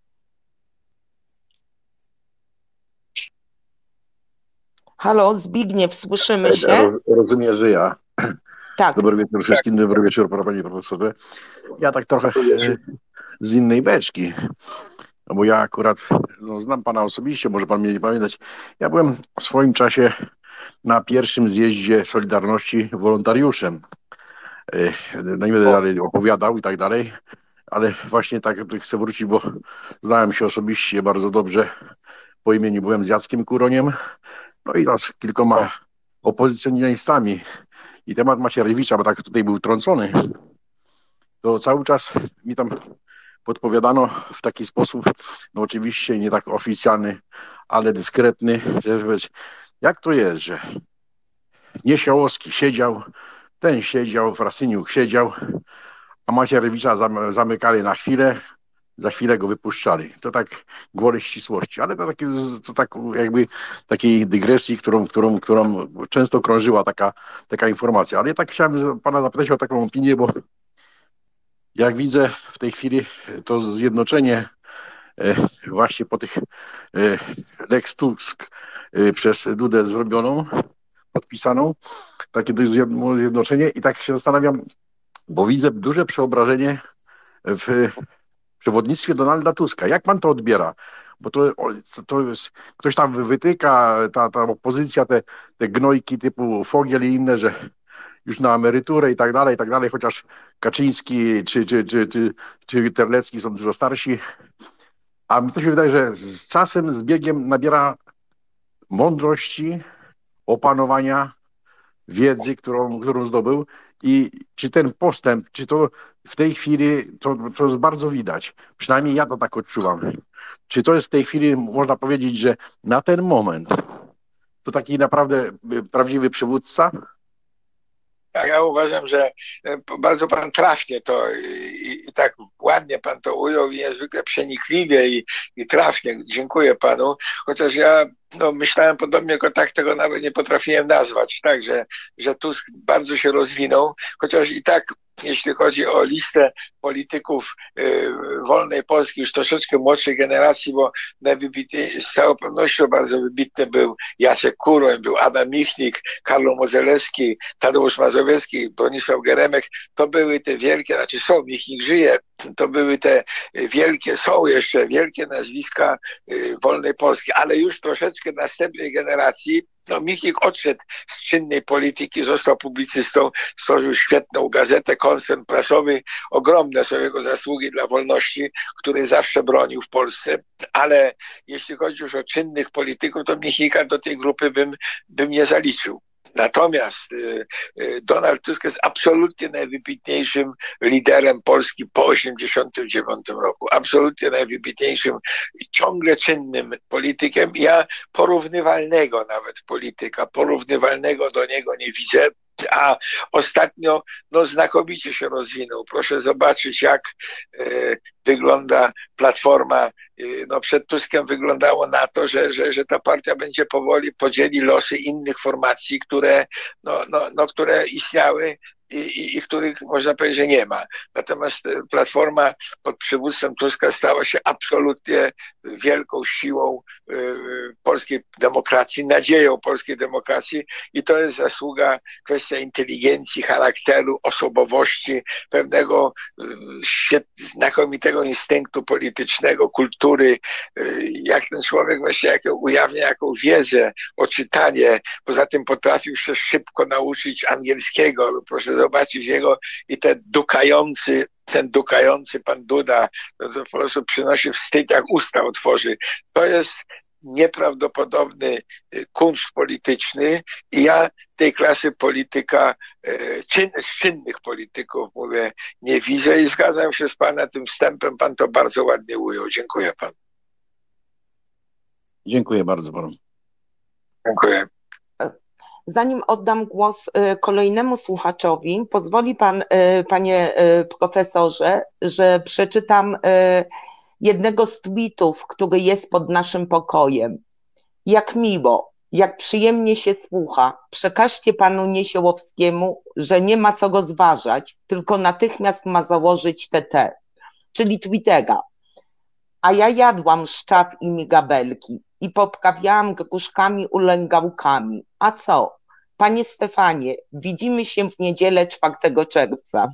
Halo, Zbigniew, słyszymy się? Rozumiem, że ja. Tak. Dobry wieczór wszystkim, dobry wieczór, panie profesorze. Ja tak trochę z innej beczki, no bo ja akurat no, znam pana osobiście, może pan mnie nie pamiętać. Ja byłem w swoim czasie na pierwszym zjeździe Solidarności wolontariuszem. No nie będę dalej opowiadał i tak dalej, ale właśnie tak chcę wrócić, bo znałem się osobiście bardzo dobrze. Po imieniu byłem z Jackiem Kuroniem, no i raz kilkoma opozycjonistami. I temat Macierewicza, bo tak tutaj był trącony, to cały czas mi tam podpowiadano w taki sposób, no oczywiście nie tak oficjalny, ale dyskretny, że jak to jest, że Niesiołowski siedział, ten siedział, Frasyniuk siedział, a Macierewicza zamykali na chwilę, za chwilę go wypuszczali. To tak gwoli ścisłości, ale to, takie, to tak jakby takiej dygresji, którą, którą, którą często krążyła taka, taka informacja. Ale ja tak chciałem pana zapytać o taką opinię, bo jak widzę w tej chwili to zjednoczenie właśnie po tych Lex Tusk przez Dudę zrobioną, podpisaną, takie dość zjednoczenie i tak się zastanawiam, bo widzę duże przeobrażenie w przewodnictwie Donalda Tuska. Jak pan to odbiera? Bo to, to jest, ktoś tam wytyka, ta, ta opozycja, te, te gnojki typu Fogiel i inne, że już na emeryturę i tak dalej, i tak dalej, chociaż Kaczyński czy, czy, czy, czy, czy Terlecki są dużo starsi. A mi to się wydaje, że z czasem, z biegiem nabiera mądrości, opanowania, wiedzy, którą, którą zdobył i czy ten postęp, czy to w tej chwili, to, to jest bardzo widać, przynajmniej ja to tak odczuwam, czy to jest w tej chwili, można powiedzieć, że na ten moment to taki naprawdę prawdziwy przywódca? Tak, ja uważam, że bardzo pan trafnie to i, i tak ładnie pan to ujął i niezwykle przenikliwie i, i trafnie. Dziękuję panu. Chociaż ja no, myślałem podobnie, tylko tak tego nawet nie potrafiłem nazwać. Tak, że, że Tusk bardzo się rozwinął, chociaż i tak jeśli chodzi o listę polityków y, wolnej Polski, już troszeczkę młodszej generacji, bo najwybitniej, z całą pewnością bardzo wybitny był Jacek Kuroń, był Adam Michnik, Karol Modzelewski, Tadeusz Mazowiecki, Bronisław Geremek. To były te wielkie, znaczy są, Michnik żyje, to były te wielkie, są jeszcze wielkie nazwiska y, wolnej Polski, ale już troszeczkę następnej generacji. No, Michnik odszedł z czynnej polityki, został publicystą, stworzył świetną gazetę, koncern prasowy, ogromne są jego zasługi dla wolności, który zawsze bronił w Polsce, ale jeśli chodzi już o czynnych polityków, to Michnika do tej grupy bym, bym nie zaliczył. Natomiast y, y, Donald Tusk jest absolutnie najwybitniejszym liderem Polski po osiemdziesiątym dziewiątym roku. Absolutnie najwybitniejszym, ciągle czynnym politykiem. Ja porównywalnego nawet polityka, porównywalnego do niego nie widzę. A ostatnio no, znakomicie się rozwinął. Proszę zobaczyć, jak y, wygląda Platforma. Y, no, przed Tuskiem wyglądało na to, że, że, że ta partia będzie powoli podzieli losy innych formacji, które, no, no, no, które istniały i, i, i których można powiedzieć, że nie ma. Natomiast Platforma pod przywództwem Tuska stała się absolutnie wielką siłą y, polskiej demokracji, nadzieją polskiej demokracji i to jest zasługa, kwestia inteligencji, charakteru, osobowości, pewnego y, znakomitego instynktu politycznego, kultury, y, jak ten człowiek właśnie jak ujawnia jaką wiedzę, oczytanie, poza tym potrafił się szybko nauczyć angielskiego, proszę zobaczyć jego i ten dukający, ten dukający pan Duda, no to po prostu przynosi wstyd, jak usta otworzy. To jest nieprawdopodobny kunszt polityczny i ja tej klasy polityka, czyn, z czynnych polityków mówię, nie widzę i zgadzam się z pana tym wstępem, pan to bardzo ładnie ujął. Dziękuję panu. Dziękuję bardzo panu. Dziękuję. Zanim oddam głos kolejnemu słuchaczowi, pozwoli pan, panie profesorze, że przeczytam jednego z tweetów, który jest pod naszym pokojem. Jak miło, jak przyjemnie się słucha. Przekażcie panu Niesiołowskiemu, że nie ma co go zważać, tylko natychmiast ma założyć T T, czyli Twittera. A ja jadłam szczaw i migabelki i poprawiałam gruszkami ulęgałkami. A co? Panie Stefanie, widzimy się w niedzielę czwartego czerwca.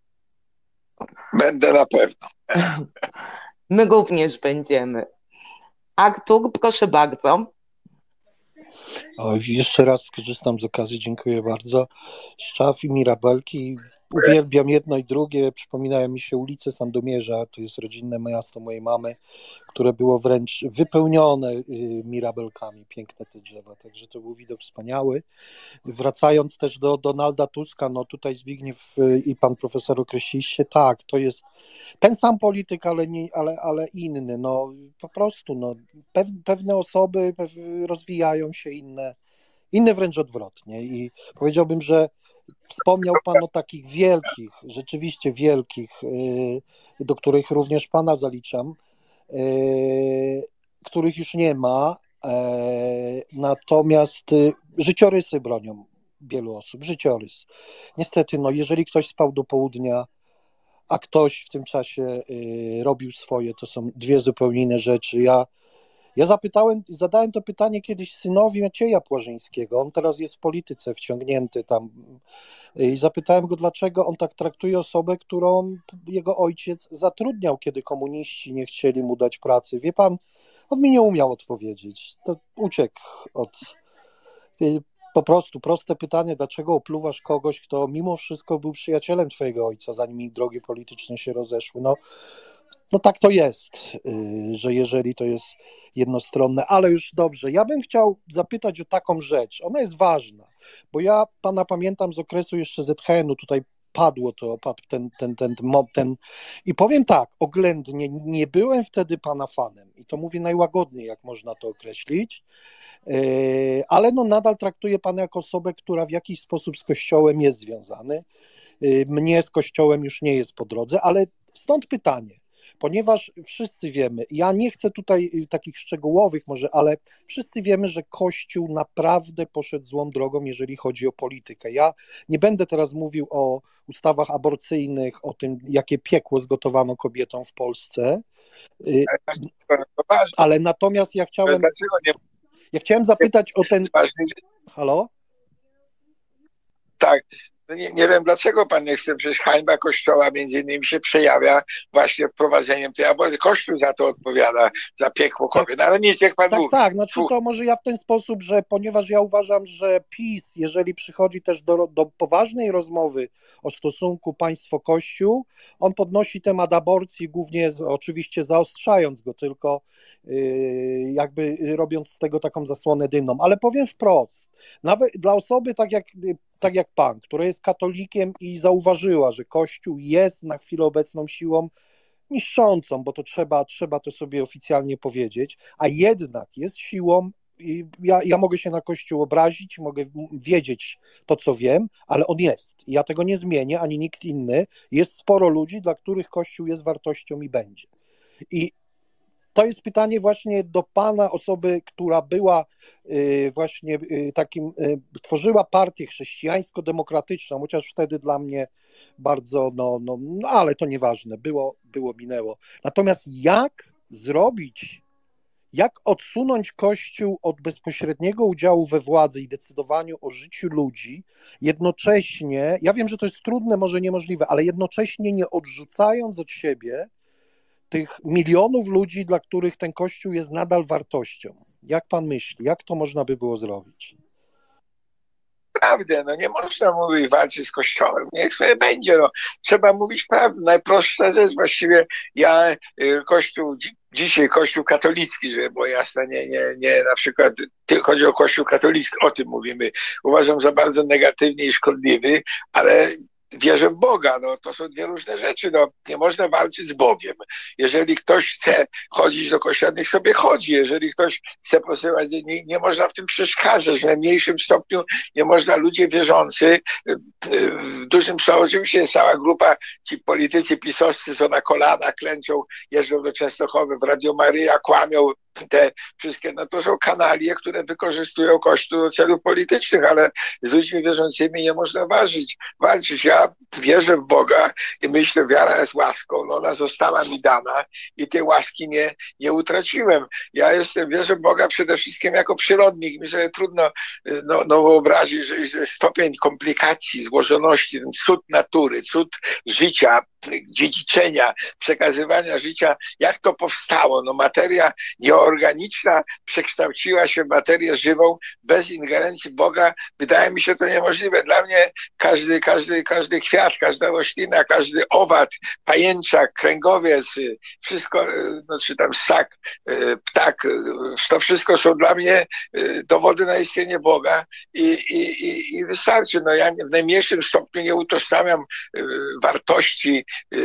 Będę na pewno. My również będziemy. Artur, proszę bardzo. O, jeszcze raz skorzystam z okazji, dziękuję bardzo. Szczaw i mirabelki. Uwielbiam jedno i drugie. Przypominają mi się ulice Sandomierza, to jest rodzinne miasto mojej mamy, które było wręcz wypełnione mirabelkami. Piękne te drzewa, także to był widok wspaniały. Wracając też do Donalda Tuska, no tutaj Zbigniew i pan profesor określiliście, tak, to jest ten sam polityk, ale, nie, ale, ale inny. No po prostu no, pewne osoby rozwijają się, inne, inne wręcz odwrotnie i powiedziałbym, że wspomniał pan o takich wielkich, rzeczywiście wielkich, do których również pana zaliczam, których już nie ma, natomiast życiorysy bronią wielu osób, życiorys. Niestety, no jeżeli ktoś spał do południa, a ktoś w tym czasie robił swoje, to są dwie zupełnie inne rzeczy. Ja Ja zapytałem, zadałem to pytanie kiedyś synowi Macieja Płażyńskiego, on teraz jest w polityce wciągnięty tam i zapytałem go, dlaczego on tak traktuje osobę, którą jego ojciec zatrudniał, kiedy komuniści nie chcieli mu dać pracy. Wie pan, on mi nie umiał odpowiedzieć, to uciekł od... Po prostu proste pytanie, dlaczego opluwasz kogoś, kto mimo wszystko był przyjacielem twojego ojca, zanim ich drogi polityczne się rozeszły. No, no tak to jest, że jeżeli to jest jednostronne, ale już dobrze. Ja bym chciał zapytać o taką rzecz, ona jest ważna, bo ja pana pamiętam z okresu jeszcze Z H N-u, tutaj padło to, padł ten, ten, ten, ten, ten. I powiem tak, oględnie, nie byłem wtedy pana fanem i to mówię najłagodniej, jak można to określić, ale no nadal traktuję pana jako osobę, która w jakiś sposób z Kościołem jest związany. Mnie z Kościołem już nie jest po drodze, ale stąd pytanie, ponieważ wszyscy wiemy, ja nie chcę tutaj takich szczegółowych może, ale wszyscy wiemy, że Kościół naprawdę poszedł złą drogą, jeżeli chodzi o politykę. Ja nie będę teraz mówił o ustawach aborcyjnych, o tym, jakie piekło zgotowano kobietom w Polsce, ale natomiast ja chciałem, ja chciałem zapytać o ten... Halo? Tak. No nie, nie wiem, dlaczego pan nie chce, przecież hańba Kościoła między innymi się przejawia właśnie wprowadzeniem tej aborcji. Kościół za to odpowiada, za piekło kobiet, no, ale nic, jak pan Tak, mówi. tak, znaczy to może ja w ten sposób, że ponieważ ja uważam, że PiS, jeżeli przychodzi też do, do poważnej rozmowy o stosunku państwo-Kościół, on podnosi temat aborcji, głównie z, oczywiście zaostrzając go, tylko yy, jakby robiąc z tego taką zasłonę dymną, ale powiem wprost, nawet dla osoby tak jak tak jak pan, która jest katolikiem i zauważyła, że Kościół jest na chwilę obecną siłą niszczącą, bo to trzeba, trzeba to sobie oficjalnie powiedzieć, a jednak jest siłą, i ja, ja mogę się na Kościół obrazić, mogę wiedzieć to, co wiem, ale on jest. I ja tego nie zmienię, ani nikt inny. Jest sporo ludzi, dla których Kościół jest wartością i będzie. I to jest pytanie właśnie do pana, osoby, która była właśnie takim, tworzyła partię chrześcijańsko-demokratyczną, chociaż wtedy dla mnie bardzo, no, no, no ale to nieważne, było, było, minęło. Natomiast jak zrobić, jak odsunąć Kościół od bezpośredniego udziału we władzy i decydowaniu o życiu ludzi, jednocześnie, ja wiem, że to jest trudne, może niemożliwe, ale jednocześnie nie odrzucając od siebie tych milionów ludzi, dla których ten Kościół jest nadal wartością. Jak pan myśli, jak to można by było zrobić? Prawdę, no nie można mówić walczyć z Kościołem, niech sobie będzie, no. Trzeba mówić prawdę, najprostsza rzecz właściwie, ja Kościół, dzisiaj Kościół katolicki, żeby było jasne, nie, nie, nie na przykład tylko chodzi o Kościół katolicki, o tym mówimy, uważam za bardzo negatywny i szkodliwy, ale wierzę w Boga, no to są dwie różne rzeczy, no nie można walczyć z Bogiem. Jeżeli ktoś chce chodzić do kościoła, niech sobie chodzi, jeżeli ktoś chce posyłać, nie, nie można w tym przeszkadzać, w najmniejszym stopniu nie można, ludzie wierzący, w dużym stopniu oczywiście jest cała grupa, ci politycy pisowscy są na kolanach, klęczą, jeżdżą do Częstochowy, w Radio Maryja, kłamią, te wszystkie, no to są kanalie, które wykorzystują Kościół do celów politycznych, ale z ludźmi wierzącymi nie można walczyć. walczyć. Ja wierzę w Boga i myślę, wiara jest łaską, no ona została mi dana i tej łaski nie, nie utraciłem. Ja jestem, wierzę w Boga przede wszystkim jako przyrodnik. Mi sobie trudno no, no wyobrazić, że jest stopień komplikacji, złożoności, ten cud natury, cud życia, dziedziczenia, przekazywania życia, jak to powstało? No materia nieorganiczna przekształciła się w materię żywą bez ingerencji Boga. Wydaje mi się to niemożliwe. Dla mnie każdy, każdy, każdy kwiat, każda roślina, każdy owad, pajęczak, kręgowiec, wszystko, no, czy tam ssak, ptak, to wszystko są dla mnie dowody na istnienie Boga i, i, i, i wystarczy. No ja w najmniejszym stopniu nie utożsamiam wartości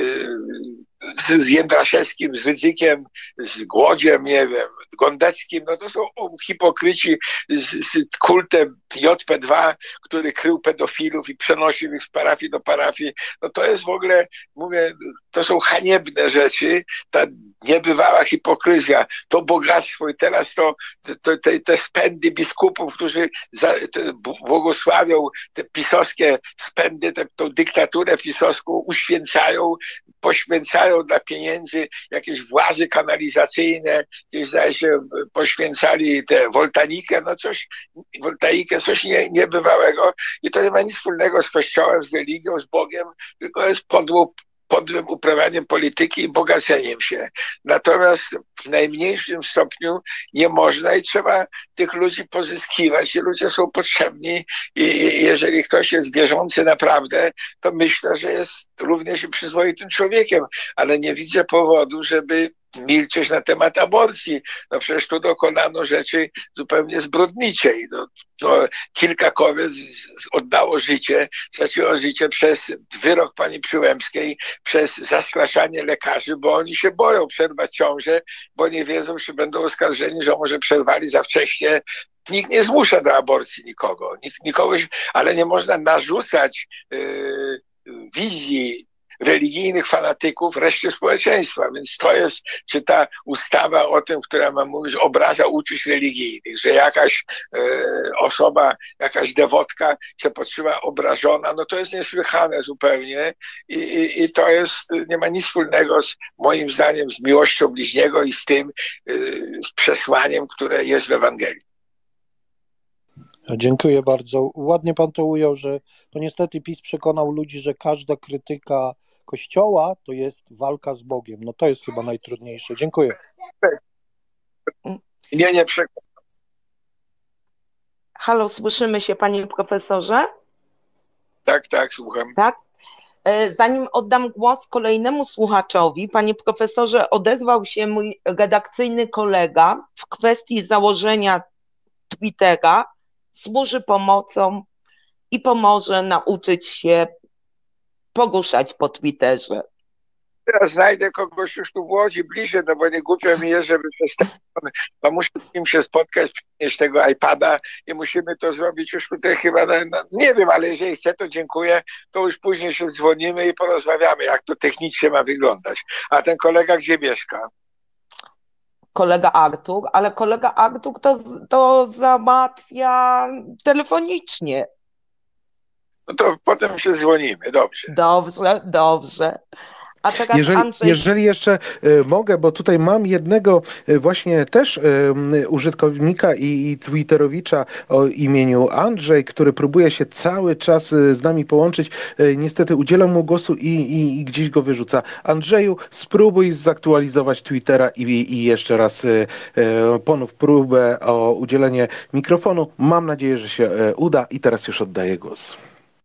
z, z Jędraszewskim, z Rydzykiem, z Głodziem, nie wiem, Gondeckim, no to są hipokryci z, z kultem J P dwa, który krył pedofilów i przenosił ich z parafii do parafii. No to jest w ogóle, mówię, to są haniebne rzeczy, ta niebywała hipokryzja, to bogactwo i teraz to, to te, te spędy biskupów, którzy za, te, błogosławią te pisowskie spędy, te, tą dyktaturę pisowską uświęcają, poświęcają dla pieniędzy jakieś władzy kanalizacyjne, gdzieś zdaje się poświęcali tę woltanikę, no coś, woltaikę, coś nie, niebywałego i to nie ma nic wspólnego z Kościołem, z religią, z Bogiem, tylko jest podłą podłym uprawianiem polityki i bogaceniem się. Natomiast w najmniejszym stopniu nie można i trzeba tych ludzi pozyskiwać i ludzie są potrzebni i jeżeli ktoś jest wierzący naprawdę, to myślę, że jest również przyzwoitym człowiekiem, ale nie widzę powodu, żeby milczeć na temat aborcji. No przecież tu dokonano rzeczy zupełnie zbrodniczej. No, to kilka kobiet oddało życie, straciło życie przez wyrok pani Przyłębskiej, przez zastraszanie lekarzy, bo oni się boją przerwać ciążę, bo nie wiedzą, czy będą oskarżeni, że może przerwali za wcześnie. Nikt nie zmusza do aborcji nikogo, nikt, nikogoś, ale nie można narzucać yy, wizji religijnych fanatyków reszcie społeczeństwa. Więc to jest, czy ta ustawa o tym, która ma mówić, obraza uczuć religijnych, że jakaś e, osoba, jakaś dewotka się poczuła obrażona, no to jest niesłychane zupełnie i, i, i to jest, nie ma nic wspólnego z, moim zdaniem, z miłością bliźniego i z tym, e, z przesłaniem, które jest w Ewangelii. Dziękuję bardzo. Ładnie pan to ujął, że to niestety PiS przekonał ludzi, że każda krytyka Kościoła to jest walka z Bogiem. No to jest chyba najtrudniejsze. Dziękuję. Nie, nie przekonał. Halo, słyszymy się, panie profesorze? Tak, tak, słucham. Tak? Zanim oddam głos kolejnemu słuchaczowi, panie profesorze, odezwał się mój redakcyjny kolega w kwestii założenia Twittera. Służy pomocą i pomoże nauczyć się poruszać po Twitterze. Ja znajdę kogoś już tu w Łodzi bliżej, no bo nie głupio mi jest, żeby przez telefon, no muszę z nim się spotkać, przynieść tego iPada i musimy to zrobić już tutaj chyba, na, na, nie wiem, ale jeżeli chce, to dziękuję, to już później się dzwonimy i porozmawiamy, jak to technicznie ma wyglądać. A ten kolega gdzie mieszka? Kolega Artur, ale kolega Artur to, to załatwia telefonicznie. No to potem się dzwonimy, dobrze. Dobrze, dobrze. A teraz jeżeli, Andrzej... jeżeli jeszcze y, mogę, bo tutaj mam jednego y, właśnie też y, użytkownika i, i twitterowicza o imieniu Andrzej, który próbuje się cały czas y, z nami połączyć. Y, niestety udzielam mu głosu i, i, i gdzieś go wyrzuca. Andrzeju, spróbuj zaktualizować Twittera i, i jeszcze raz y, y, ponów próbę o udzielenie mikrofonu. Mam nadzieję, że się y, uda i teraz już oddaję głos.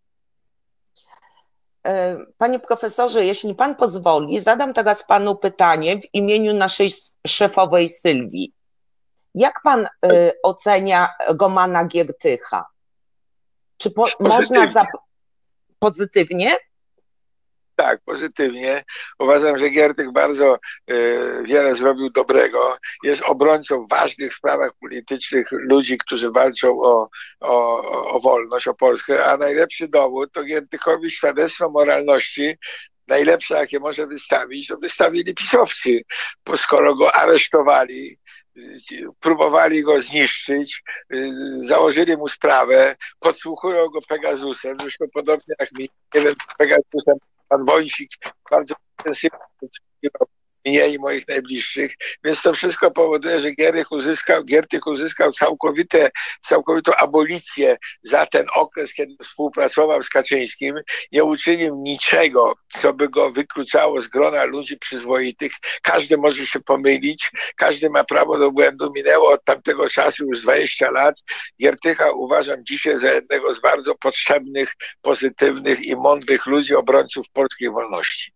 Panie profesorze, jeśli pan pozwoli, zadam teraz panu pytanie w imieniu naszej szefowej Sylwii. Jak pan y, ocenia Romana Giertycha? Czy po, można zap... pozytywnie? Tak, pozytywnie. Uważam, że Giertych bardzo y, wiele zrobił dobrego. Jest obrońcą w ważnych sprawach politycznych ludzi, którzy walczą o, o, o wolność, o Polskę, a najlepszy dowód to Giertychowi świadectwo moralności, najlepsze jakie może wystawić, to wystawili pisowcy, bo skoro go aresztowali, próbowali go zniszczyć, założyli mu sprawę, podsłuchują go Pegasusem, zresztą podobnie jak mi, nie wiem, Pegasusem pan Wąsik bardzo intensywnie mnie i moich najbliższych, więc to wszystko powoduje, że Giertych uzyskał, Giertych uzyskał całkowite, całkowitą abolicję za ten okres, kiedy współpracował z Kaczyńskim. Nie uczynił niczego, co by go wykluczało z grona ludzi przyzwoitych. Każdy może się pomylić, każdy ma prawo do błędu. Minęło od tamtego czasu już dwadzieścia lat. Giertycha uważam dzisiaj za jednego z bardzo potrzebnych, pozytywnych i mądrych ludzi, obrońców polskiej wolności.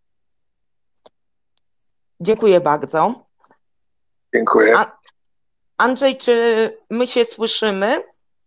Dziękuję bardzo. Dziękuję. A, Andrzej, czy my się słyszymy?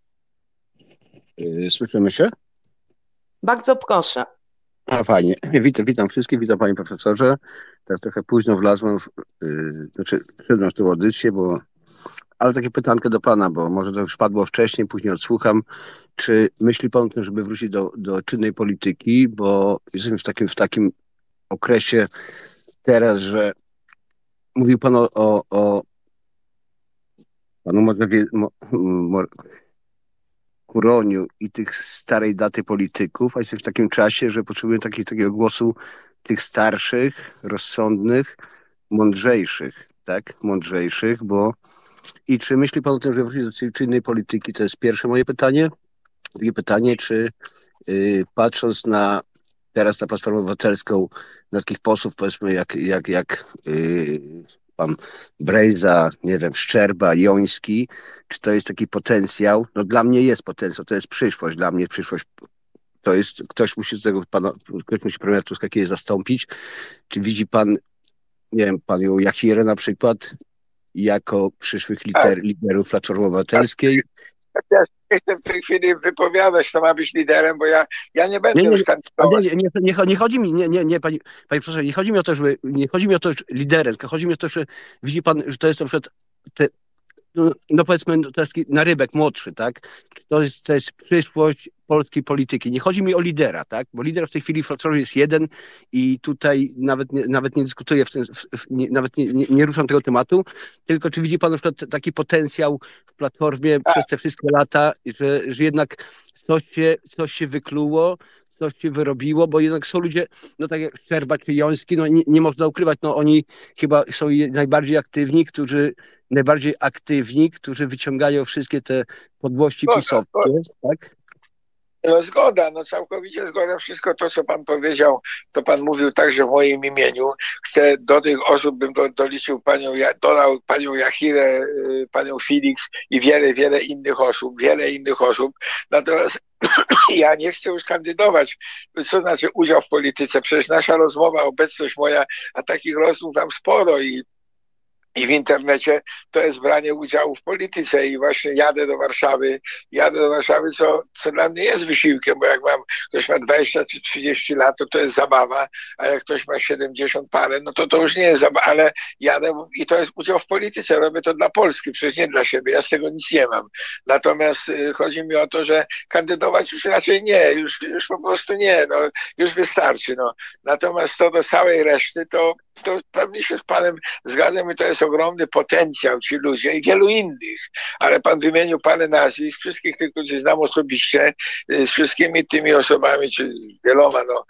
Słyszymy się? Bardzo proszę. A fajnie. Witam, witam wszystkich, witam panie profesorze. Teraz trochę późno wlazłem, w, yy, znaczy wszedłem w tę audycję, bo ale takie pytankę do pana, bo może to już padło wcześniej, później odsłucham. Czy myśli pan o tym, żeby wrócić do, do czynnej polityki, bo jesteśmy w takim, w takim okresie teraz, że mówił pan o, o, o panu może wie, mo, mo, Kuroniu i tych starej daty polityków, a jesteśmy w takim czasie, że potrzebujemy taki, takiego głosu tych starszych, rozsądnych, mądrzejszych, tak? Mądrzejszych, bo i czy myśli pan o tym, że wrócić do czynnej polityki? To jest pierwsze moje pytanie. Drugie pytanie, czy yy, patrząc na teraz na Platformę Obywatelską, na takich posłów, powiedzmy, jak, jak, jak yy, pan Brejza, nie wiem, Szczerba, Joński, czy to jest taki potencjał? No dla mnie jest potencjał, to jest przyszłość, dla mnie przyszłość to jest, ktoś musi z tego pana, ktoś musi premiera Tuska kiedyś zastąpić. Czy widzi pan nie wiem, panią Jachirę na przykład, jako przyszłych lider, liderów Platformy Obywatelskiej. Ja nie chcę w tej chwili wypowiadać, kto ma być liderem, bo ja, ja nie będę Nie, nie, już kandydować. nie, nie, nie, nie chodzi mi, nie, nie, nie, pani, pani profesor, nie chodzi mi o to, żeby, nie chodzi mi o to, że liderem, tylko chodzi mi o to, że widzi pan, że to jest na przykład, te, no, no powiedzmy, to jest narybek młodszy, tak? To jest, to jest przyszłość polskiej polityki. Nie chodzi mi o lidera, tak? Bo lider w tej chwili w Platformie jest jeden i tutaj nawet nie, nawet nie dyskutuję, w, w, w, nie, nawet nie, nie, nie ruszam tego tematu, tylko czy widzi pan na przykład taki potencjał w Platformie przez te wszystkie lata, że, że jednak coś się, coś się wykluło, coś się wyrobiło, bo jednak są ludzie, no tak jak Szczerba czy Joński, no nie, nie można ukrywać, no oni chyba są najbardziej aktywni, którzy najbardziej aktywni, którzy wyciągają wszystkie te podłości pisowskie, tak? No zgoda, no całkowicie zgoda. Wszystko to, co pan powiedział, to pan mówił także w moim imieniu. Chcę do tych osób, bym do, doliczył panią, dodał panią Jachirę, panią Felix i wiele, wiele innych osób, wiele innych osób. Natomiast ja nie chcę już kandydować. Co znaczy udział w polityce? Przecież nasza rozmowa, obecność moja, a takich rozmów mam sporo i I w internecie to jest branie udziału w polityce i właśnie jadę do Warszawy, jadę do Warszawy, co, co dla mnie jest wysiłkiem, bo jak mam, ktoś ma dwadzieścia czy trzydzieści lat, to to jest zabawa, a jak ktoś ma siedemdziesiąt parę, no to to już nie jest zabawa, ale jadę i to jest udział w polityce, robię to dla Polski, przecież nie dla siebie, ja z tego nic nie mam. Natomiast y, chodzi mi o to, że kandydować już raczej nie, już, już po prostu nie, no już wystarczy, no. Natomiast co do całej reszty, to to pewnie się z panem zgadzam i to jest ogromny potencjał ci ludzie i wielu innych, ale pan wymienił parę nazwisk, wszystkich tych, którzy znam osobiście, z wszystkimi tymi osobami, czy wieloma, no,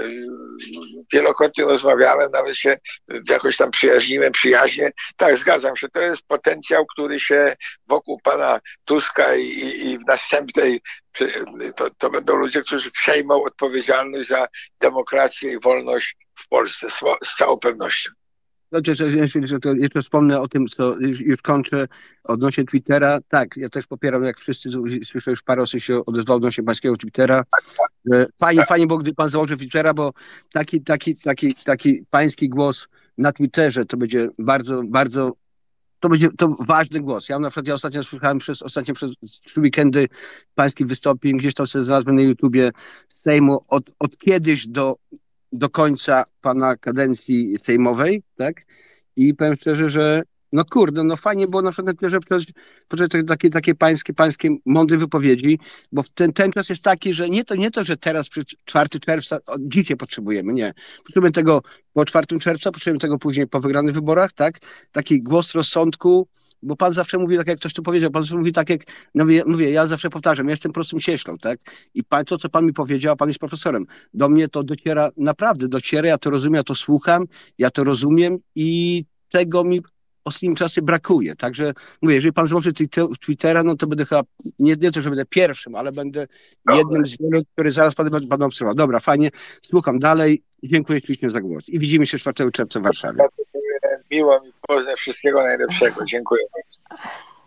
wielokrotnie rozmawiałem, nawet się jakoś tam przyjaźniłem, przyjaźnie. Tak, zgadzam się, to jest potencjał, który się wokół pana Tuska i, i w następnej to, to będą ludzie, którzy przejmą odpowiedzialność za demokrację i wolność w Polsce, z całą pewnością. Znaczy, że to jeszcze wspomnę o tym, co już, już kończę odnośnie Twittera. Tak, ja też popieram, jak wszyscy słyszę, już parę osób się odezwało odnośnie pańskiego Twittera. Fajnie, fajnie było, gdy pan założył Twittera, bo taki, taki, taki, taki pański głos na Twitterze to będzie bardzo, bardzo to będzie to ważny głos. Ja na przykład ja ostatnio słuchałem przez ostatnio przez trzy weekendy pańskich wystąpień, gdzieś tam sobie znalazłem na YouTubie Sejmu od, od kiedyś do do końca pana kadencji sejmowej, tak? I powiem szczerze, że no kurde, no fajnie było na przykład na że takie, takie pańskie, pańskie mądre wypowiedzi, bo ten, ten czas jest taki, że nie to, nie to, że teraz czwartego czerwca dzisiaj potrzebujemy, nie. Potrzebujemy tego po czwartego czerwca, potrzebujemy tego później po wygranych wyborach, tak? Taki głos rozsądku, bo pan zawsze mówi, tak jak ktoś tu powiedział, pan zawsze mówi tak jak, no mówię, mówię, ja zawsze powtarzam, ja jestem prostym cieślą, tak? I pan, to, co pan mi powiedział, pan jest profesorem, do mnie to dociera, naprawdę dociera, ja to rozumiem, ja to słucham, ja to rozumiem i tego mi ostatnim czasem brakuje. Także mówię, jeżeli pan złoży Twittera, no to będę chyba, nie, nie to, że będę pierwszym, ale będę jednym z wielu, który zaraz pan będę obserwował. Dobra, fajnie, słucham dalej, dziękuję ślicznie za głos i widzimy się czwartego czerwca w Warszawie. Miło mi poznać, wszystkiego najlepszego. Dziękuję bardzo.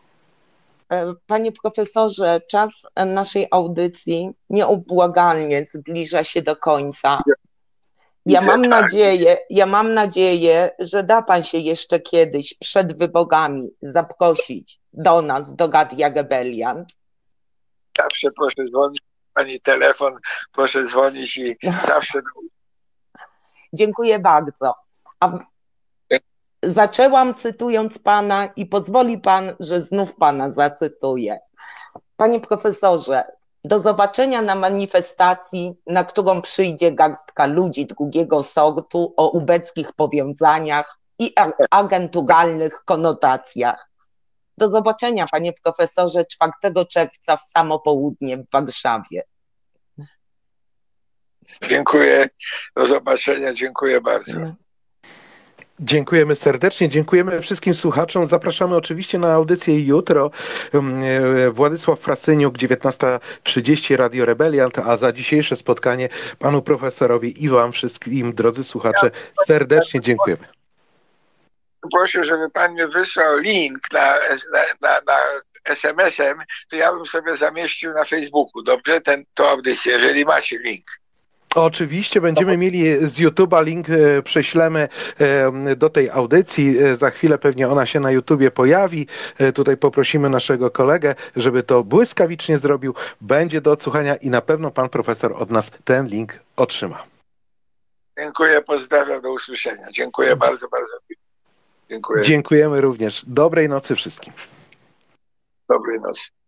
Panie profesorze, czas naszej audycji nieubłagalnie zbliża się do końca. Ja mam nadzieję, ja mam nadzieję, że da pan się jeszcze kiedyś przed wyborami zaprosić do nas, do Gadia Gebeliant. Zawsze proszę dzwonić, pani telefon, proszę dzwonić i zawsze. Dziękuję bardzo. A zaczęłam cytując pana i pozwoli pan, że znów pana zacytuję. Panie profesorze, do zobaczenia na manifestacji, na którą przyjdzie garstka ludzi drugiego sortu o ubeckich powiązaniach i agenturalnych konotacjach. Do zobaczenia, panie profesorze, czwartego czerwca w samo południe w Warszawie. Dziękuję. Do zobaczenia. Dziękuję bardzo. Dziękujemy serdecznie, dziękujemy wszystkim słuchaczom. Zapraszamy oczywiście na audycję jutro. Władysław Frasyniuk, dziewiętnasta trzydzieści, Radio Rebeliant, a za dzisiejsze spotkanie panu profesorowi i wam wszystkim, drodzy słuchacze, serdecznie dziękujemy. Proszę, żeby pan mi wysłał link na, na, na, na es em esem, to ja bym sobie zamieścił na Facebooku, dobrze, ten, tą audycję, jeżeli macie link. Oczywiście będziemy mieli z YouTube'a link, e, prześlemy e, do tej audycji. E, Za chwilę pewnie ona się na YouTubie pojawi. E, Tutaj poprosimy naszego kolegę, żeby to błyskawicznie zrobił. Będzie do odsłuchania i na pewno pan profesor od nas ten link otrzyma. Dziękuję, pozdrawiam, do usłyszenia. Dziękuję bardzo, bardzo. Dziękuję. Dziękujemy również. Dobrej nocy wszystkim. Dobrej nocy.